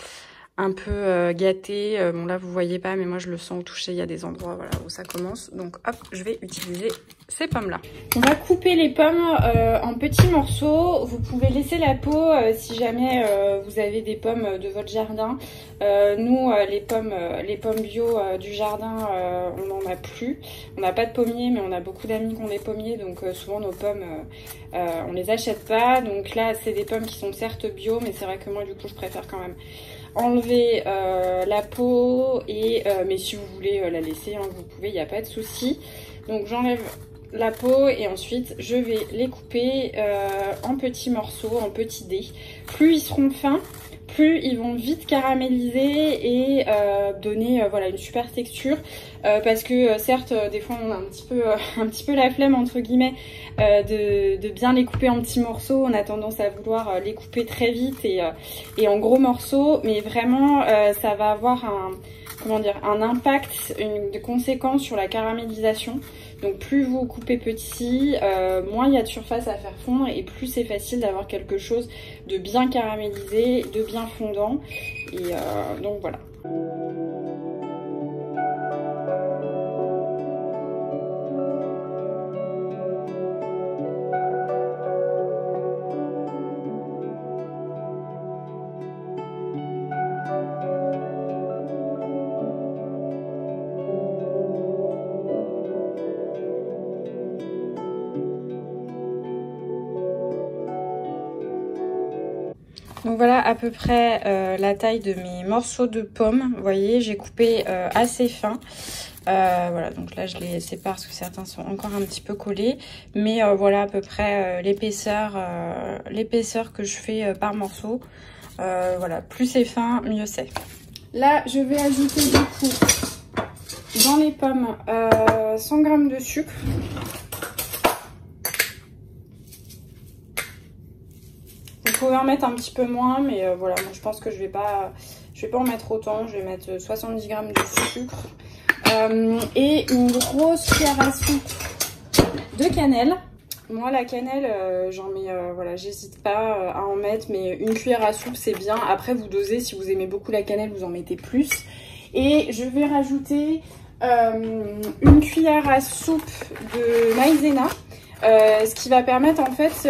gâtées. Bon là vous voyez pas, mais moi je le sens au toucher, il y a des endroits voilà, où ça commence. Donc hop, je vais utiliser ces pommes là. On va couper les pommes en petits morceaux. Vous pouvez laisser la peau si jamais vous avez des pommes de votre jardin. Nous les pommes bio du jardin, on n'en a plus. On n'a pas de pommier, mais on a beaucoup d'amis qui ont des pommiers, donc souvent nos pommes on les achète pas. Donc là c'est des pommes qui sont certes bio, mais c'est vrai que moi du coup je préfère quand même enlever la peau et mais si vous voulez la laisser, hein, vous pouvez, il n'y a pas de souci. Donc j'enlève la peau et ensuite je vais les couper en petits morceaux, en petits dés. Plus ils seront fins, plus ils vont vite caraméliser et donner voilà, une super texture. Parce que certes, des fois on a un petit peu la flemme entre guillemets de bien les couper en petits morceaux. On a tendance à vouloir les couper très vite et en gros morceaux, mais vraiment ça va avoir un impact, une conséquence sur la caramélisation. Donc plus vous coupez petit, moins il y a de surface à faire fondre et plus c'est facile d'avoir quelque chose de bien caramélisé, de bien fondant. Et donc voilà. Donc voilà à peu près la taille de mes morceaux de pommes. Vous voyez, j'ai coupé assez fin. Voilà, donc là je les sépare parce que certains sont encore un petit peu collés. Mais voilà à peu près l'épaisseur que je fais par morceau. Voilà, plus c'est fin, mieux c'est. Là, je vais ajouter du coup dans les pommes 100 g de sucre. Vous pouvez en mettre un petit peu moins, mais voilà, moi je pense que je vais pas en mettre autant. Je vais mettre 70 g de sucre et une grosse cuillère à soupe de cannelle. Moi la cannelle, j'en mets, voilà, j'hésite pas à en mettre, mais une cuillère à soupe c'est bien. Après vous dosez, si vous aimez beaucoup la cannelle, vous en mettez plus. Et je vais rajouter une cuillère à soupe de maïzena, ce qui va permettre en fait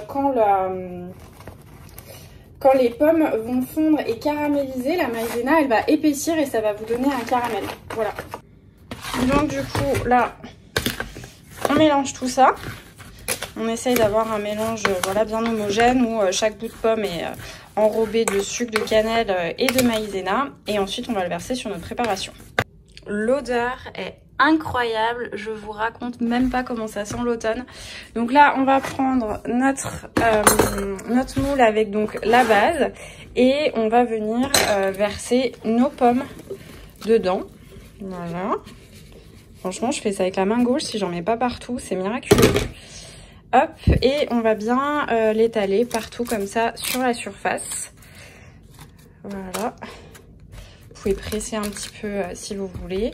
quand les pommes vont fondre et caraméliser, la maïzena elle va épaissir et ça va vous donner un caramel. Voilà. Donc du coup là, on mélange tout ça. On essaye d'avoir un mélange voilà, bien homogène où chaque bout de pomme est enrobé de sucre de cannelle et de maïzena. Et ensuite on va le verser sur notre préparation. L'odeur est incroyable, je vous raconte même pas comment ça sent l'automne. Donc là on va prendre notre moule avec donc la base et on va venir verser nos pommes dedans. Voilà. Franchement je fais ça avec la main gauche, si j'en mets pas partout c'est miraculeux. Hop, et on va bien l'étaler partout comme ça sur la surface. Voilà. Vous pouvez presser un petit peu si vous voulez.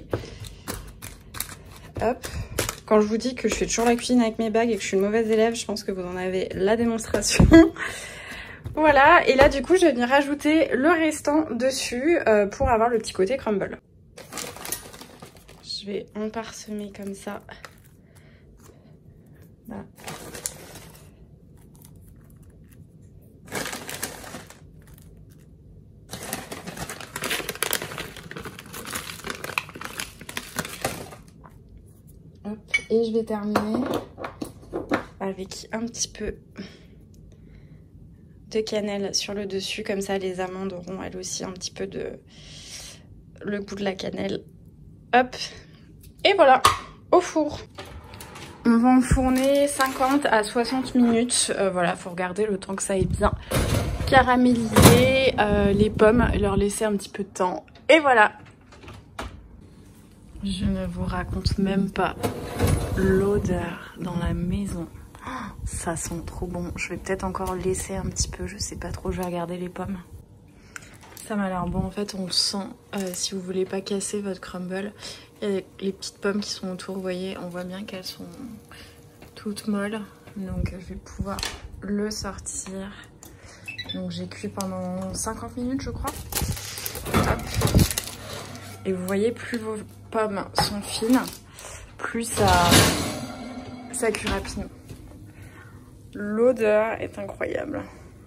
Hop. Quand je vous dis que je fais toujours la cuisine avec mes bagues et que je suis une mauvaise élève, je pense que vous en avez la démonstration. Voilà, et là du coup je vais venir rajouter le restant dessus pour avoir le petit côté crumble. Je vais en parsemer comme ça. Voilà. Hop. Et je vais terminer avec un petit peu de cannelle sur le dessus, comme ça les amandes auront elles aussi un petit peu de le goût de la cannelle. Hop, et voilà, au four. On va enfourner 50 à 60 minutes. Voilà, faut regarder le temps que ça ait bien caramélisé les pommes, leur laisser un petit peu de temps. Et voilà. Je ne vous raconte même pas l'odeur dans la maison. Ça sent trop bon. Je vais peut-être encore laisser un petit peu, je sais pas trop, je vais regarder les pommes. Ça m'a l'air bon, en fait on le sent, si vous voulez pas casser votre crumble. Il y a les petites pommes qui sont autour, vous voyez, on voit bien qu'elles sont toutes molles. Donc je vais pouvoir le sortir. Donc j'ai cuit pendant 50 minutes je crois. Hop. Et vous voyez, plus vos pommes sont fines, plus ça cuit rapidement. L'odeur est incroyable.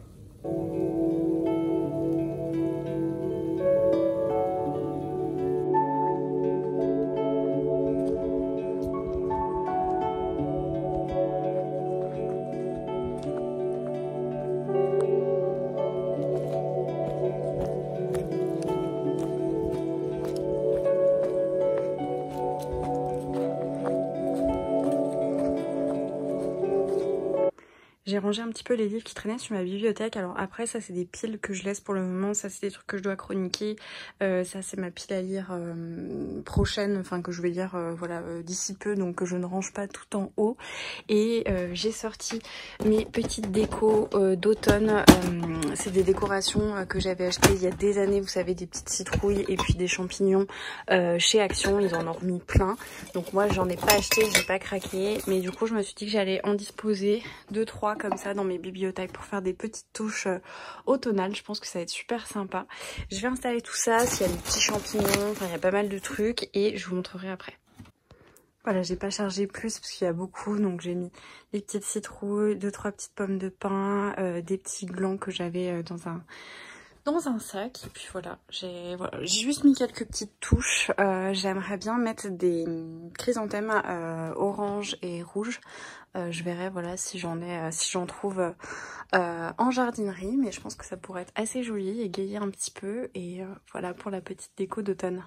J'ai rangé un petit peu les livres qui traînaient sur ma bibliothèque. Alors après, ça c'est des piles que je laisse pour le moment. Ça c'est des trucs que je dois chroniquer. Ça c'est ma pile à lire prochaine, enfin que je vais lire voilà, d'ici peu. Donc que je ne range pas tout en haut. Et j'ai sorti mes petites décos d'automne. C'est des décorations que j'avais achetées il y a des années. Vous savez, des petites citrouilles et puis des champignons chez Action. Ils en ont remis plein. Donc moi j'en ai pas acheté, j'ai pas craqué. Mais du coup je me suis dit que j'allais en disposer 2-3 comme ça dans mes bibliothèques pour faire des petites touches automnales. Je pense que ça va être super sympa. Je vais installer tout ça, s'il y a des petits champignons, enfin il y a pas mal de trucs et je vous montrerai après. Voilà, j'ai pas chargé plus parce qu'il y a beaucoup, donc j'ai mis des petites citrouilles, 2-3 petites pommes de pin, des petits glands que j'avais dans dans un sac. Et puis voilà, j'ai juste mis quelques petites touches. J'aimerais bien mettre des chrysanthèmes orange et rouge. Je verrai voilà si j'en trouve en jardinerie, mais je pense que ça pourrait être assez joli, égayer un petit peu. Et voilà pour la petite déco d'automne.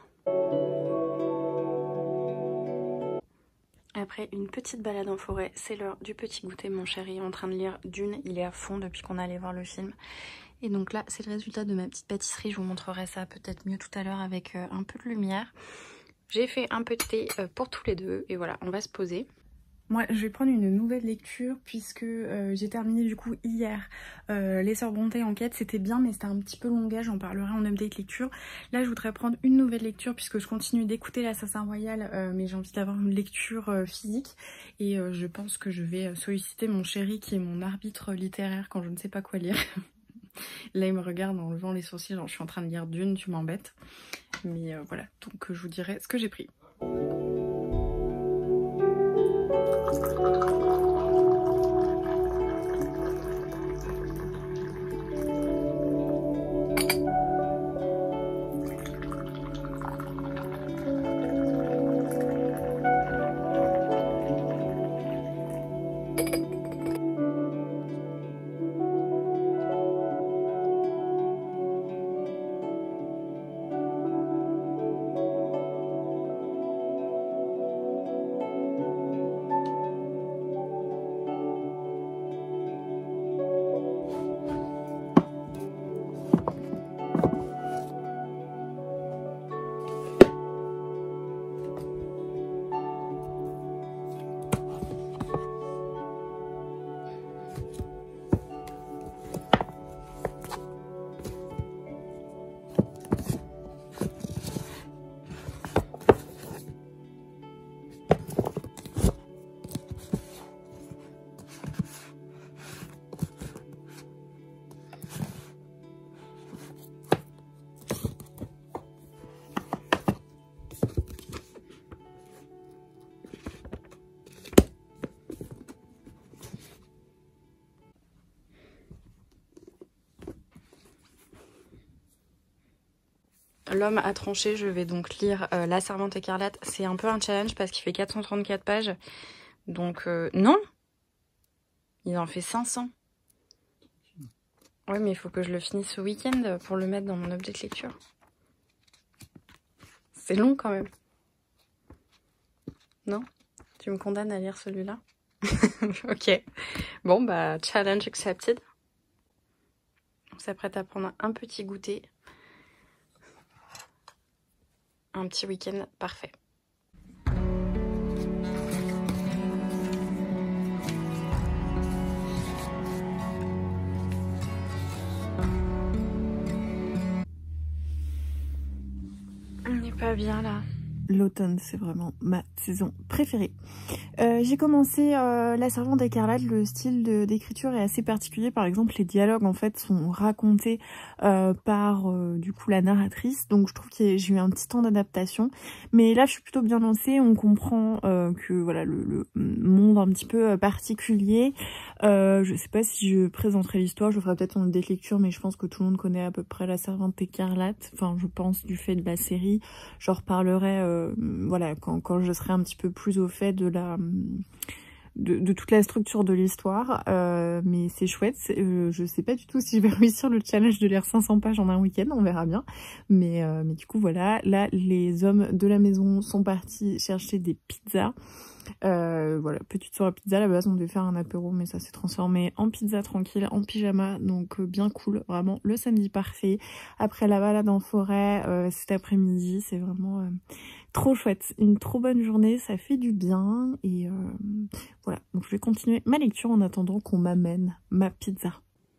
Après une petite balade en forêt, c'est l'heure du petit goûter. Mon chéri est en train de lire Dune, il est à fond depuis qu'on allait voir le film. Et donc là, c'est le résultat de ma petite pâtisserie. Je vous montrerai ça peut-être mieux tout à l'heure avec un peu de lumière. J'ai fait un peu de thé pour tous les deux. Et voilà, on va se poser. Moi, je vais prendre une nouvelle lecture puisque j'ai terminé du coup hier Les Sœurs Brontë Enquête. C'était bien, mais c'était un petit peu longuet. J'en parlerai en update lecture. Là, je voudrais prendre une nouvelle lecture puisque je continue d'écouter l'Assassin Royal, mais j'ai envie d'avoir une lecture physique. Et je pense que je vais solliciter mon chéri qui est mon arbitre littéraire quand je ne sais pas quoi lire. Là, il me regarde en levant les sourcils, genre je suis en train de lire Dune, tu m'embêtes. Mais voilà, donc je vous dirai ce que j'ai pris. L'homme a tranché, je vais donc lire La Servante écarlate. C'est un peu un challenge parce qu'il fait 434 pages. Donc non, il en fait 500. Oui, mais il faut que je le finisse ce week-end pour le mettre dans mon objet de lecture. C'est long quand même. Non? Tu me condamnes à lire celui-là? Ok. Bon, bah, challenge accepted. On s'apprête à prendre un petit goûter. Un petit week-end parfait. On n'est pas bien là. L'automne, c'est vraiment ma saison préférée. J'ai commencé La Servante écarlate. Le style d'écriture est assez particulier. Par exemple, les dialogues en fait sont racontés par du coup la narratrice. Donc je trouve que j'ai eu un petit temps d'adaptation. Mais là, je suis plutôt bien lancée. On comprend que voilà le monde un petit peu particulier. Je sais pas si je présenterai l'histoire. Je ferai peut-être en update lecture, mais je pense que tout le monde connaît à peu près La Servante écarlate. Enfin, je pense du fait de la série. J'en reparlerai voilà quand je serai un petit peu plus au fait de toute la structure de l'histoire, mais c'est chouette. Je sais pas du tout si je vais réussir le challenge de lire 500 pages en un week-end, on verra bien, mais du coup voilà, là les hommes de la maison sont partis chercher des pizzas. Voilà, petite soirée pizza. À la base on devait faire un apéro, mais ça s'est transformé en pizza tranquille, en pyjama, donc bien cool, vraiment le samedi parfait après la balade en forêt cet après-midi. C'est vraiment trop chouette, une trop bonne journée, ça fait du bien. Et voilà, donc je vais continuer ma lecture en attendant qu'on m'amène ma pizza.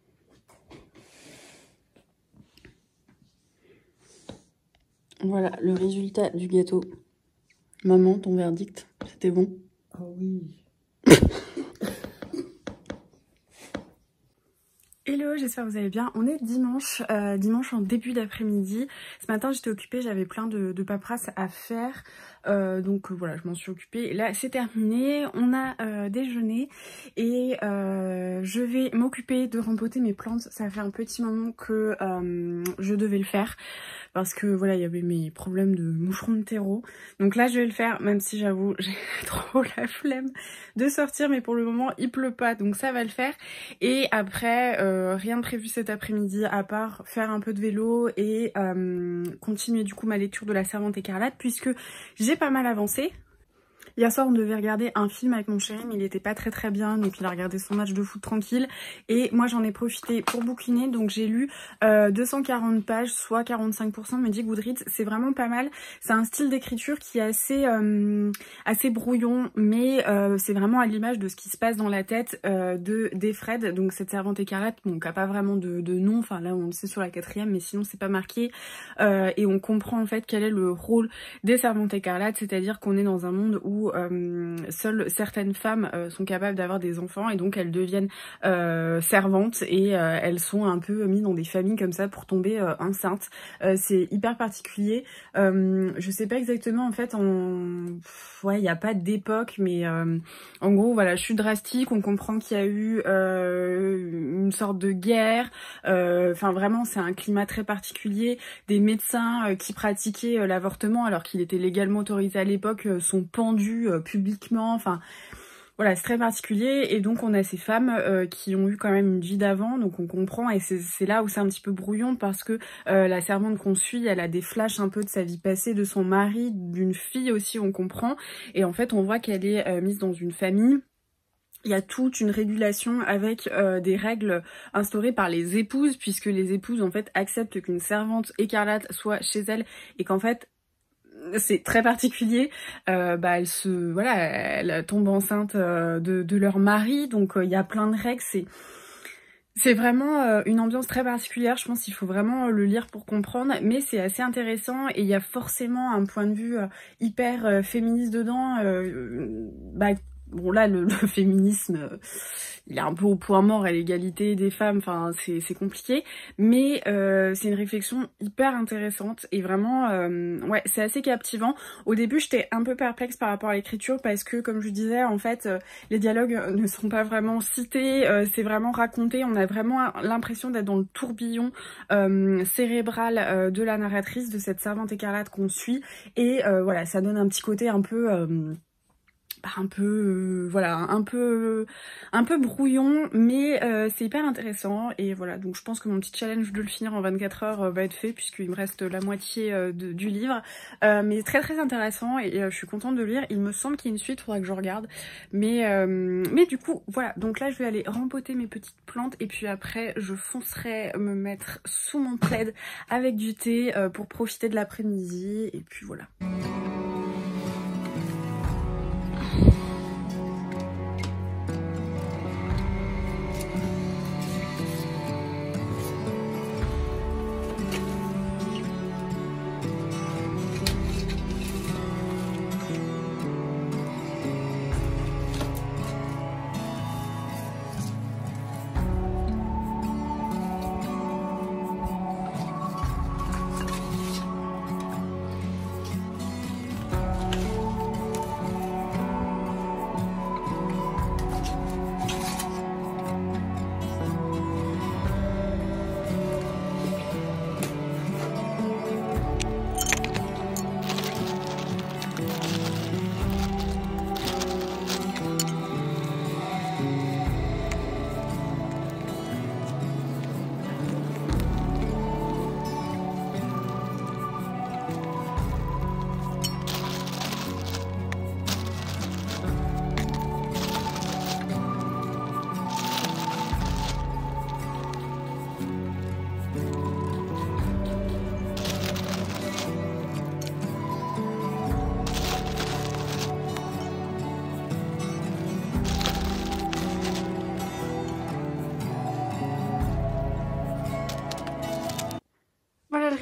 Voilà le résultat du gâteau. Maman, ton verdict, c'était bon? Oh oui. Hello, j'espère que vous allez bien. On est dimanche, dimanche en début d'après-midi. Ce matin j'étais occupée, j'avais plein de paperasse à faire. Donc voilà, je m'en suis occupée. Là c'est terminé, on a déjeuné et je vais m'occuper de rempoter mes plantes. Ça fait un petit moment que je devais le faire parce que voilà, il y avait mes problèmes de moucherons de terreau. Donc là je vais le faire, même si j'avoue j'ai trop la flemme de sortir, mais pour le moment il pleut pas, donc ça va le faire. Et après rien de prévu cet après-midi à part faire un peu de vélo et continuer du coup ma lecture de La Servante écarlate, puisque j'ai pas mal avancé. Hier soir on devait regarder un film avec mon chéri, mais il était pas très bien, donc il a regardé son match de foot tranquille et moi j'en ai profité pour bouquiner. Donc j'ai lu 240 pages, soit 45% me dit Goodreads. C'est vraiment pas mal. C'est un style d'écriture qui est assez brouillon, mais c'est vraiment à l'image de ce qui se passe dans la tête d'Efred, donc cette servante écarlate, bon, qui a pas vraiment de nom, enfin là on le sait sur la 4e, mais sinon c'est pas marqué, et on comprend en fait quel est le rôle des servantes écarlates, c'est-à-dire qu'on est dans un monde où seules certaines femmes sont capables d'avoir des enfants, et donc elles deviennent servantes, et elles sont un peu mises dans des familles comme ça pour tomber enceintes. C'est hyper particulier. Je sais pas exactement en fait, ouais, il n'y a pas d'époque, mais en gros voilà, chute drastique, on comprend qu'il y a eu une sorte de guerre, enfin vraiment c'est un climat très particulier. Des médecins qui pratiquaient l'avortement alors qu'il était légalement autorisé à l'époque sont pendus publiquement, enfin voilà, c'est très particulier. Et donc on a ces femmes qui ont eu quand même une vie d'avant, donc on comprend, et c'est là où c'est un petit peu brouillon, parce que la servante qu'on suit, elle a des flashs un peu de sa vie passée, de son mari, d'une fille aussi, on comprend, et en fait on voit qu'elle est mise dans une famille. Il y a toute une régulation avec des règles instaurées par les épouses, puisque les épouses en fait acceptent qu'une servante écarlate soit chez elles, et qu'en fait c'est très particulier, elle tombe enceinte de leur mari, donc il y a plein de règles, c'est vraiment une ambiance très particulière. Je pense qu'il faut vraiment le lire pour comprendre, mais c'est assez intéressant, et il y a forcément un point de vue hyper féministe dedans. Bon là le féminisme il est un peu au point mort, à l'égalité des femmes, enfin c'est compliqué, mais c'est une réflexion hyper intéressante, et vraiment ouais, c'est assez captivant. Au début j'étais un peu perplexe par rapport à l'écriture, parce que comme je disais en fait les dialogues ne sont pas vraiment cités, c'est vraiment raconté, on a vraiment l'impression d'être dans le tourbillon cérébral de la narratrice, de cette servante écarlate qu'on suit, et voilà, ça donne un petit côté un peu voilà, un peu brouillon, mais c'est hyper intéressant. Et voilà, donc je pense que mon petit challenge de le finir en 24 heures va être fait, puisqu'il me reste la moitié du livre, mais très intéressant, et je suis contente de le lire. Il me semble qu'il y a une suite, faudra que je regarde, mais du coup voilà, donc là je vais aller rempoter mes petites plantes, et puis après je foncerai me mettre sous mon plaid avec du thé pour profiter de l'après-midi, et puis voilà.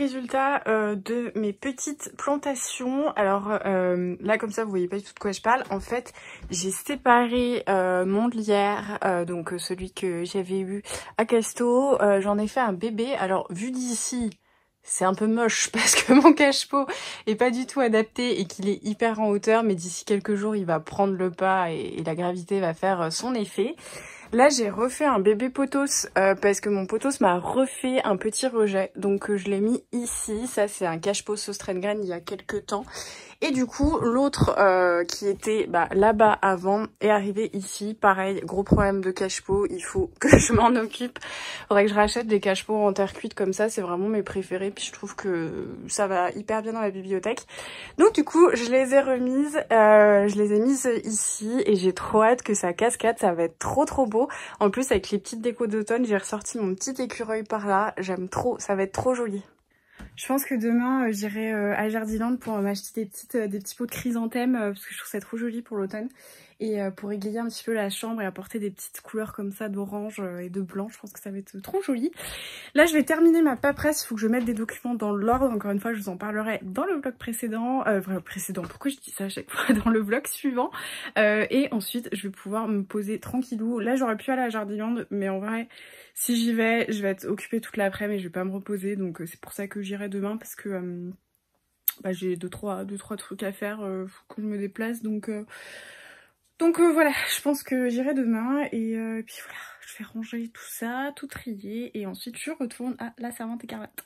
résultat de mes petites plantations. Alors là comme ça vous voyez pas du tout de quoi je parle. En fait j'ai séparé mon lierre, donc celui que j'avais eu à Casto. J'en ai fait un bébé. Alors vu d'ici c'est un peu moche parce que mon cache-pot est pas du tout adapté et qu'il est hyper en hauteur, mais d'ici quelques jours il va prendre le pas et la gravité va faire son effet. Là j'ai refait un bébé pothos parce que mon pothos m'a refait un petit rejet, donc je l'ai mis ici. Ça c'est un cache-pot sauce strain graine il y a quelques temps. Et du coup l'autre qui était là-bas avant est arrivé ici. Pareil, gros problème de cache-pot, il faut que je m'en occupe. Faudrait que je rachète des cache-pots en terre cuite comme ça, c'est vraiment mes préférés. Puis je trouve que ça va hyper bien dans la bibliothèque. Donc du coup je les ai remises, je les ai mises ici et j'ai trop hâte que ça cascade, ça va être trop beau. En plus avec les petites décos d'automne, j'ai ressorti mon petit écureuil par là, j'aime trop, ça va être trop joli. Je pense que demain j'irai à Jardiland pour m'acheter des petits pots de chrysanthèmes parce que je trouve ça trop joli pour l'automne. Et pour égayer un petit peu la chambre et apporter des petites couleurs comme ça d'orange et de blanc, je pense que ça va être trop joli. Là je vais terminer ma paperasse, il faut que je mette des documents dans l'ordre. Encore une fois je vous en parlerai dans le vlog précédent. Pourquoi je dis ça à chaque fois? Dans le vlog suivant. Et ensuite je vais pouvoir me poser tranquillou. Là j'aurais pu aller à Jardiland, mais en vrai si j'y vais, je vais être occupée toute l'après-midi et je vais pas me reposer. Donc c'est pour ça que j'irai demain parce que j'ai deux trois trucs à faire, faut que je me déplace. Donc voilà, je pense que j'irai demain et puis voilà, je vais ranger tout ça, tout trier et ensuite je retourne à la Servante écarlate.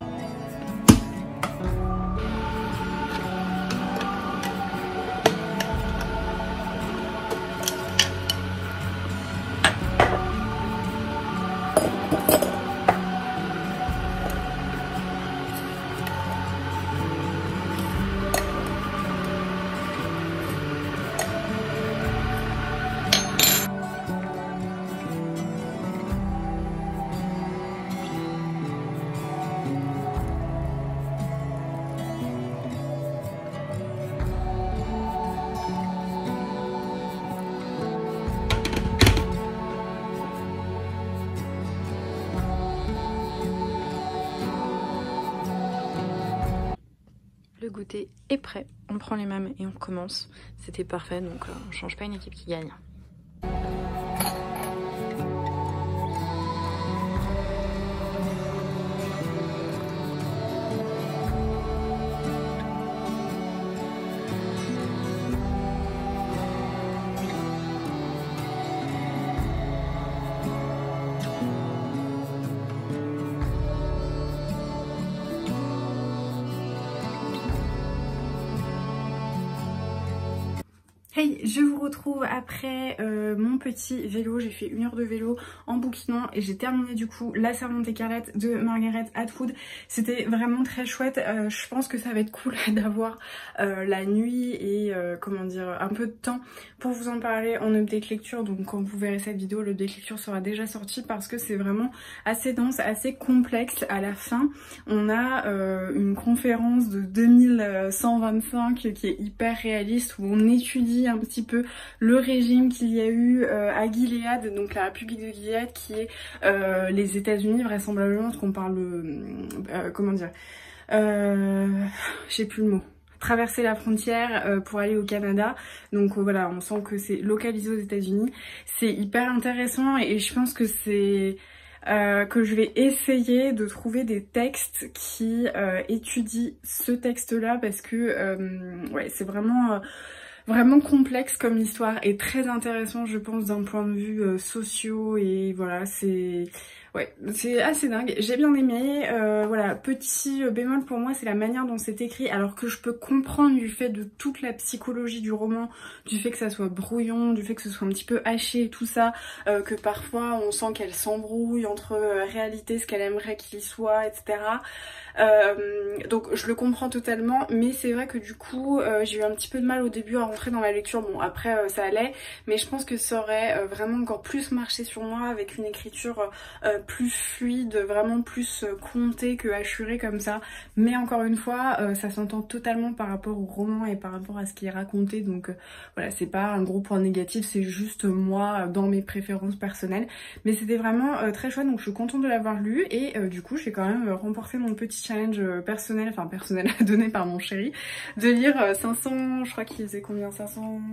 Le goûter est prêt, on prend les mêmes et on commence. C'était parfait, donc on change pas une équipe qui gagne. Hey, je vous retrouve après mon petit vélo. J'ai fait 1 heure de vélo en bouquinant et j'ai terminé du coup La Servante écarlate de Margaret Atwood. C'était vraiment très chouette. Je pense que ça va être cool d'avoir la nuit et comment dire, un peu de temps pour vous en parler en update lecture. Donc quand vous verrez cette vidéo, l'update lecture sera déjà sorti parce que c'est vraiment assez dense, assez complexe. À la fin, on a une conférence de 2125 qui est hyper réaliste où on étudie un petit peu le régime qu'il y a eu à Gilead, donc la République de Gilead qui est les États-Unis vraisemblablement, parce qu'on parle comment dire, j'ai plus le mot, traverser la frontière pour aller au Canada. Donc voilà, on sent que c'est localisé aux États-Unis. C'est hyper intéressant et je pense que c'est que je vais essayer de trouver des textes qui étudient ce texte-là parce que ouais, c'est vraiment vraiment complexe comme histoire et très intéressant je pense d'un point de vue sociaux et voilà, c'est assez dingue, j'ai bien aimé. Voilà, petit bémol pour moi, c'est la manière dont c'est écrit, alors que je peux comprendre du fait de toute la psychologie du roman, du fait que ça soit brouillon, du fait que ce soit un petit peu haché et tout ça, que parfois on sent qu'elle s'embrouille entre réalité, ce qu'elle aimerait qu'il soit, etc. Donc je le comprends totalement, mais c'est vrai que du coup j'ai eu un petit peu de mal au début à rentrer dans la lecture. Bon après ça allait, mais je pense que ça aurait vraiment encore plus marché sur moi avec une écriture plus fluide, vraiment plus contée que hachurée comme ça. Mais encore une fois ça s'entend totalement par rapport au roman et par rapport à ce qui est raconté, donc voilà, c'est pas un gros point négatif, c'est juste moi dans mes préférences personnelles. Mais c'était vraiment très chouette, donc je suis contente de l'avoir lu et du coup j'ai quand même remporté mon petit challenge personnel, enfin personnel donné par mon chéri, de lire 500, je crois qu'il faisait combien, 560 ?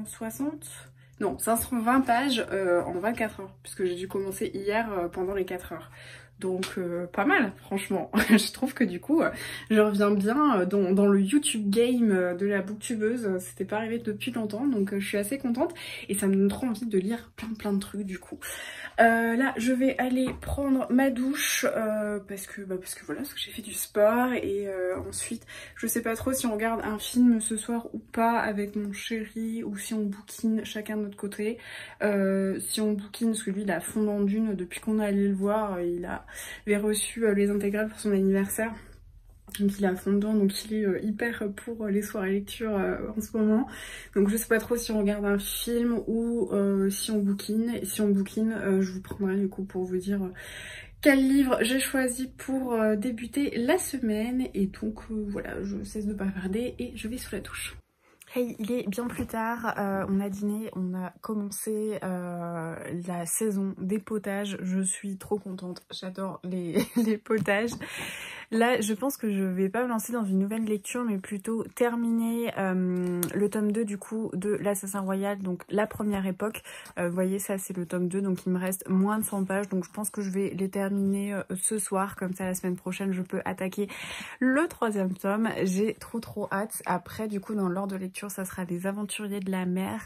Non, 520 pages en 24 heures, puisque j'ai dû commencer hier pendant les 4 heures. Donc pas mal franchement. Je trouve que du coup je reviens bien dans le YouTube game de la booktubeuse. C'était pas arrivé depuis longtemps, donc je suis assez contente et ça me donne trop envie de lire plein de trucs du coup. Là je vais aller prendre ma douche parce que voilà, parce que j'ai fait du sport et ensuite je sais pas trop si on regarde un film ce soir ou pas avec mon chéri ou si on bouquine chacun de notre côté. Si on bouquine, parce que lui il a fondant d'une depuis qu'on est allé le voir, il avait reçu les intégrales pour son anniversaire. Donc il est à fond dedans, donc il est hyper pour les soirées lecture en ce moment. Donc je sais pas trop si on regarde un film ou si on bouquine. Et si on bouquine, je vous prendrai du coup pour vous dire quel livre j'ai choisi pour débuter la semaine. Et donc voilà, je cesse de bavarder et je vais sous la douche. Hey, il est bien plus tard, on a dîné, on a commencé la saison des potages. Je suis trop contente, j'adore les potages. Là, je pense que je vais pas me lancer dans une nouvelle lecture, mais plutôt terminer le tome 2 du coup de l'Assassin Royal, donc la première époque. Vous voyez, ça c'est le tome 2, donc il me reste moins de 100 pages, donc je pense que je vais les terminer ce soir, comme ça la semaine prochaine je peux attaquer le 3e tome. J'ai trop hâte. Après, du coup, dans l'ordre de lecture, ça sera Les Aventuriers de la Mer.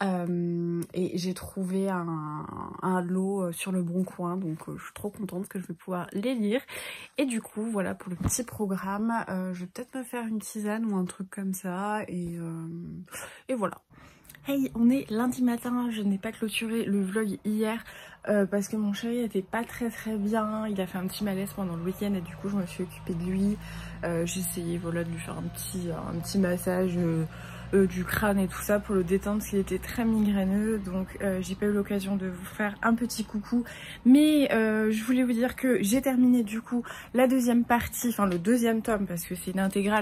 Et j'ai trouvé un lot sur le Bon Coin, donc je suis trop contente que je vais pouvoir les lire. Et du coup voilà pour le petit programme, je vais peut-être me faire une tisane ou un truc comme ça et voilà. Hey, on est lundi matin, je n'ai pas clôturé le vlog hier parce que mon chéri était pas très bien, il a fait un petit malaise pendant le week-end et du coup je me suis occupée de lui. J'ai essayé voilà, de lui faire un petit massage du crâne et tout ça pour le détendre parce qu'il était très migraineux, donc j'ai pas eu l'occasion de vous faire un petit coucou, mais je voulais vous dire que j'ai terminé du coup la deuxième partie, enfin le 2e tome parce que c'est une intégrale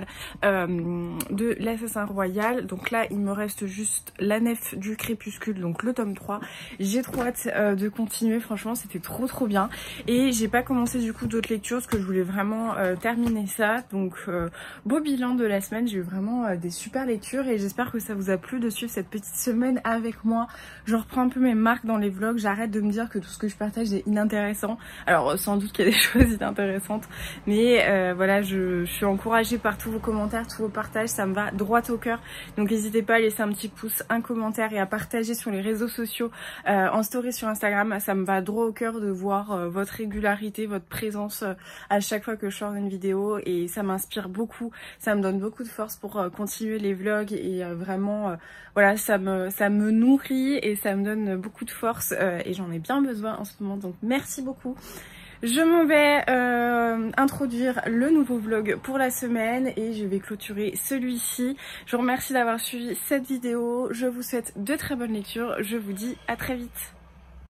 de l'Assassin Royal. Donc là il me reste juste la Nef du Crépuscule, donc le tome 3. J'ai trop hâte de continuer, franchement c'était trop bien, et j'ai pas commencé du coup d'autres lectures parce que je voulais vraiment terminer ça. Donc beau bilan de la semaine, j'ai eu vraiment des super lectures et j'espère que ça vous a plu de suivre cette petite semaine avec moi. Je reprends un peu mes marques dans les vlogs, j'arrête de me dire que tout ce que je partage est inintéressant. Alors sans doute qu'il y a des choses inintéressantes, mais voilà, je suis encouragée par tous vos commentaires, tous vos partages, ça me va droit au cœur. Donc n'hésitez pas à laisser un petit pouce, un commentaire et à partager sur les réseaux sociaux, en story sur Instagram. Ça me va droit au cœur de voir votre régularité, votre présence à chaque fois que je sors une vidéo, et ça m'inspire beaucoup, ça me donne beaucoup de force pour continuer les vlogs. Et vraiment voilà, ça me nourrit et ça me donne beaucoup de force et j'en ai bien besoin en ce moment, donc merci beaucoup. Je m'en vais introduire le nouveau vlog pour la semaine et je vais clôturer celui-ci. Je vous remercie d'avoir suivi cette vidéo, je vous souhaite de très bonnes lectures, je vous dis à très vite.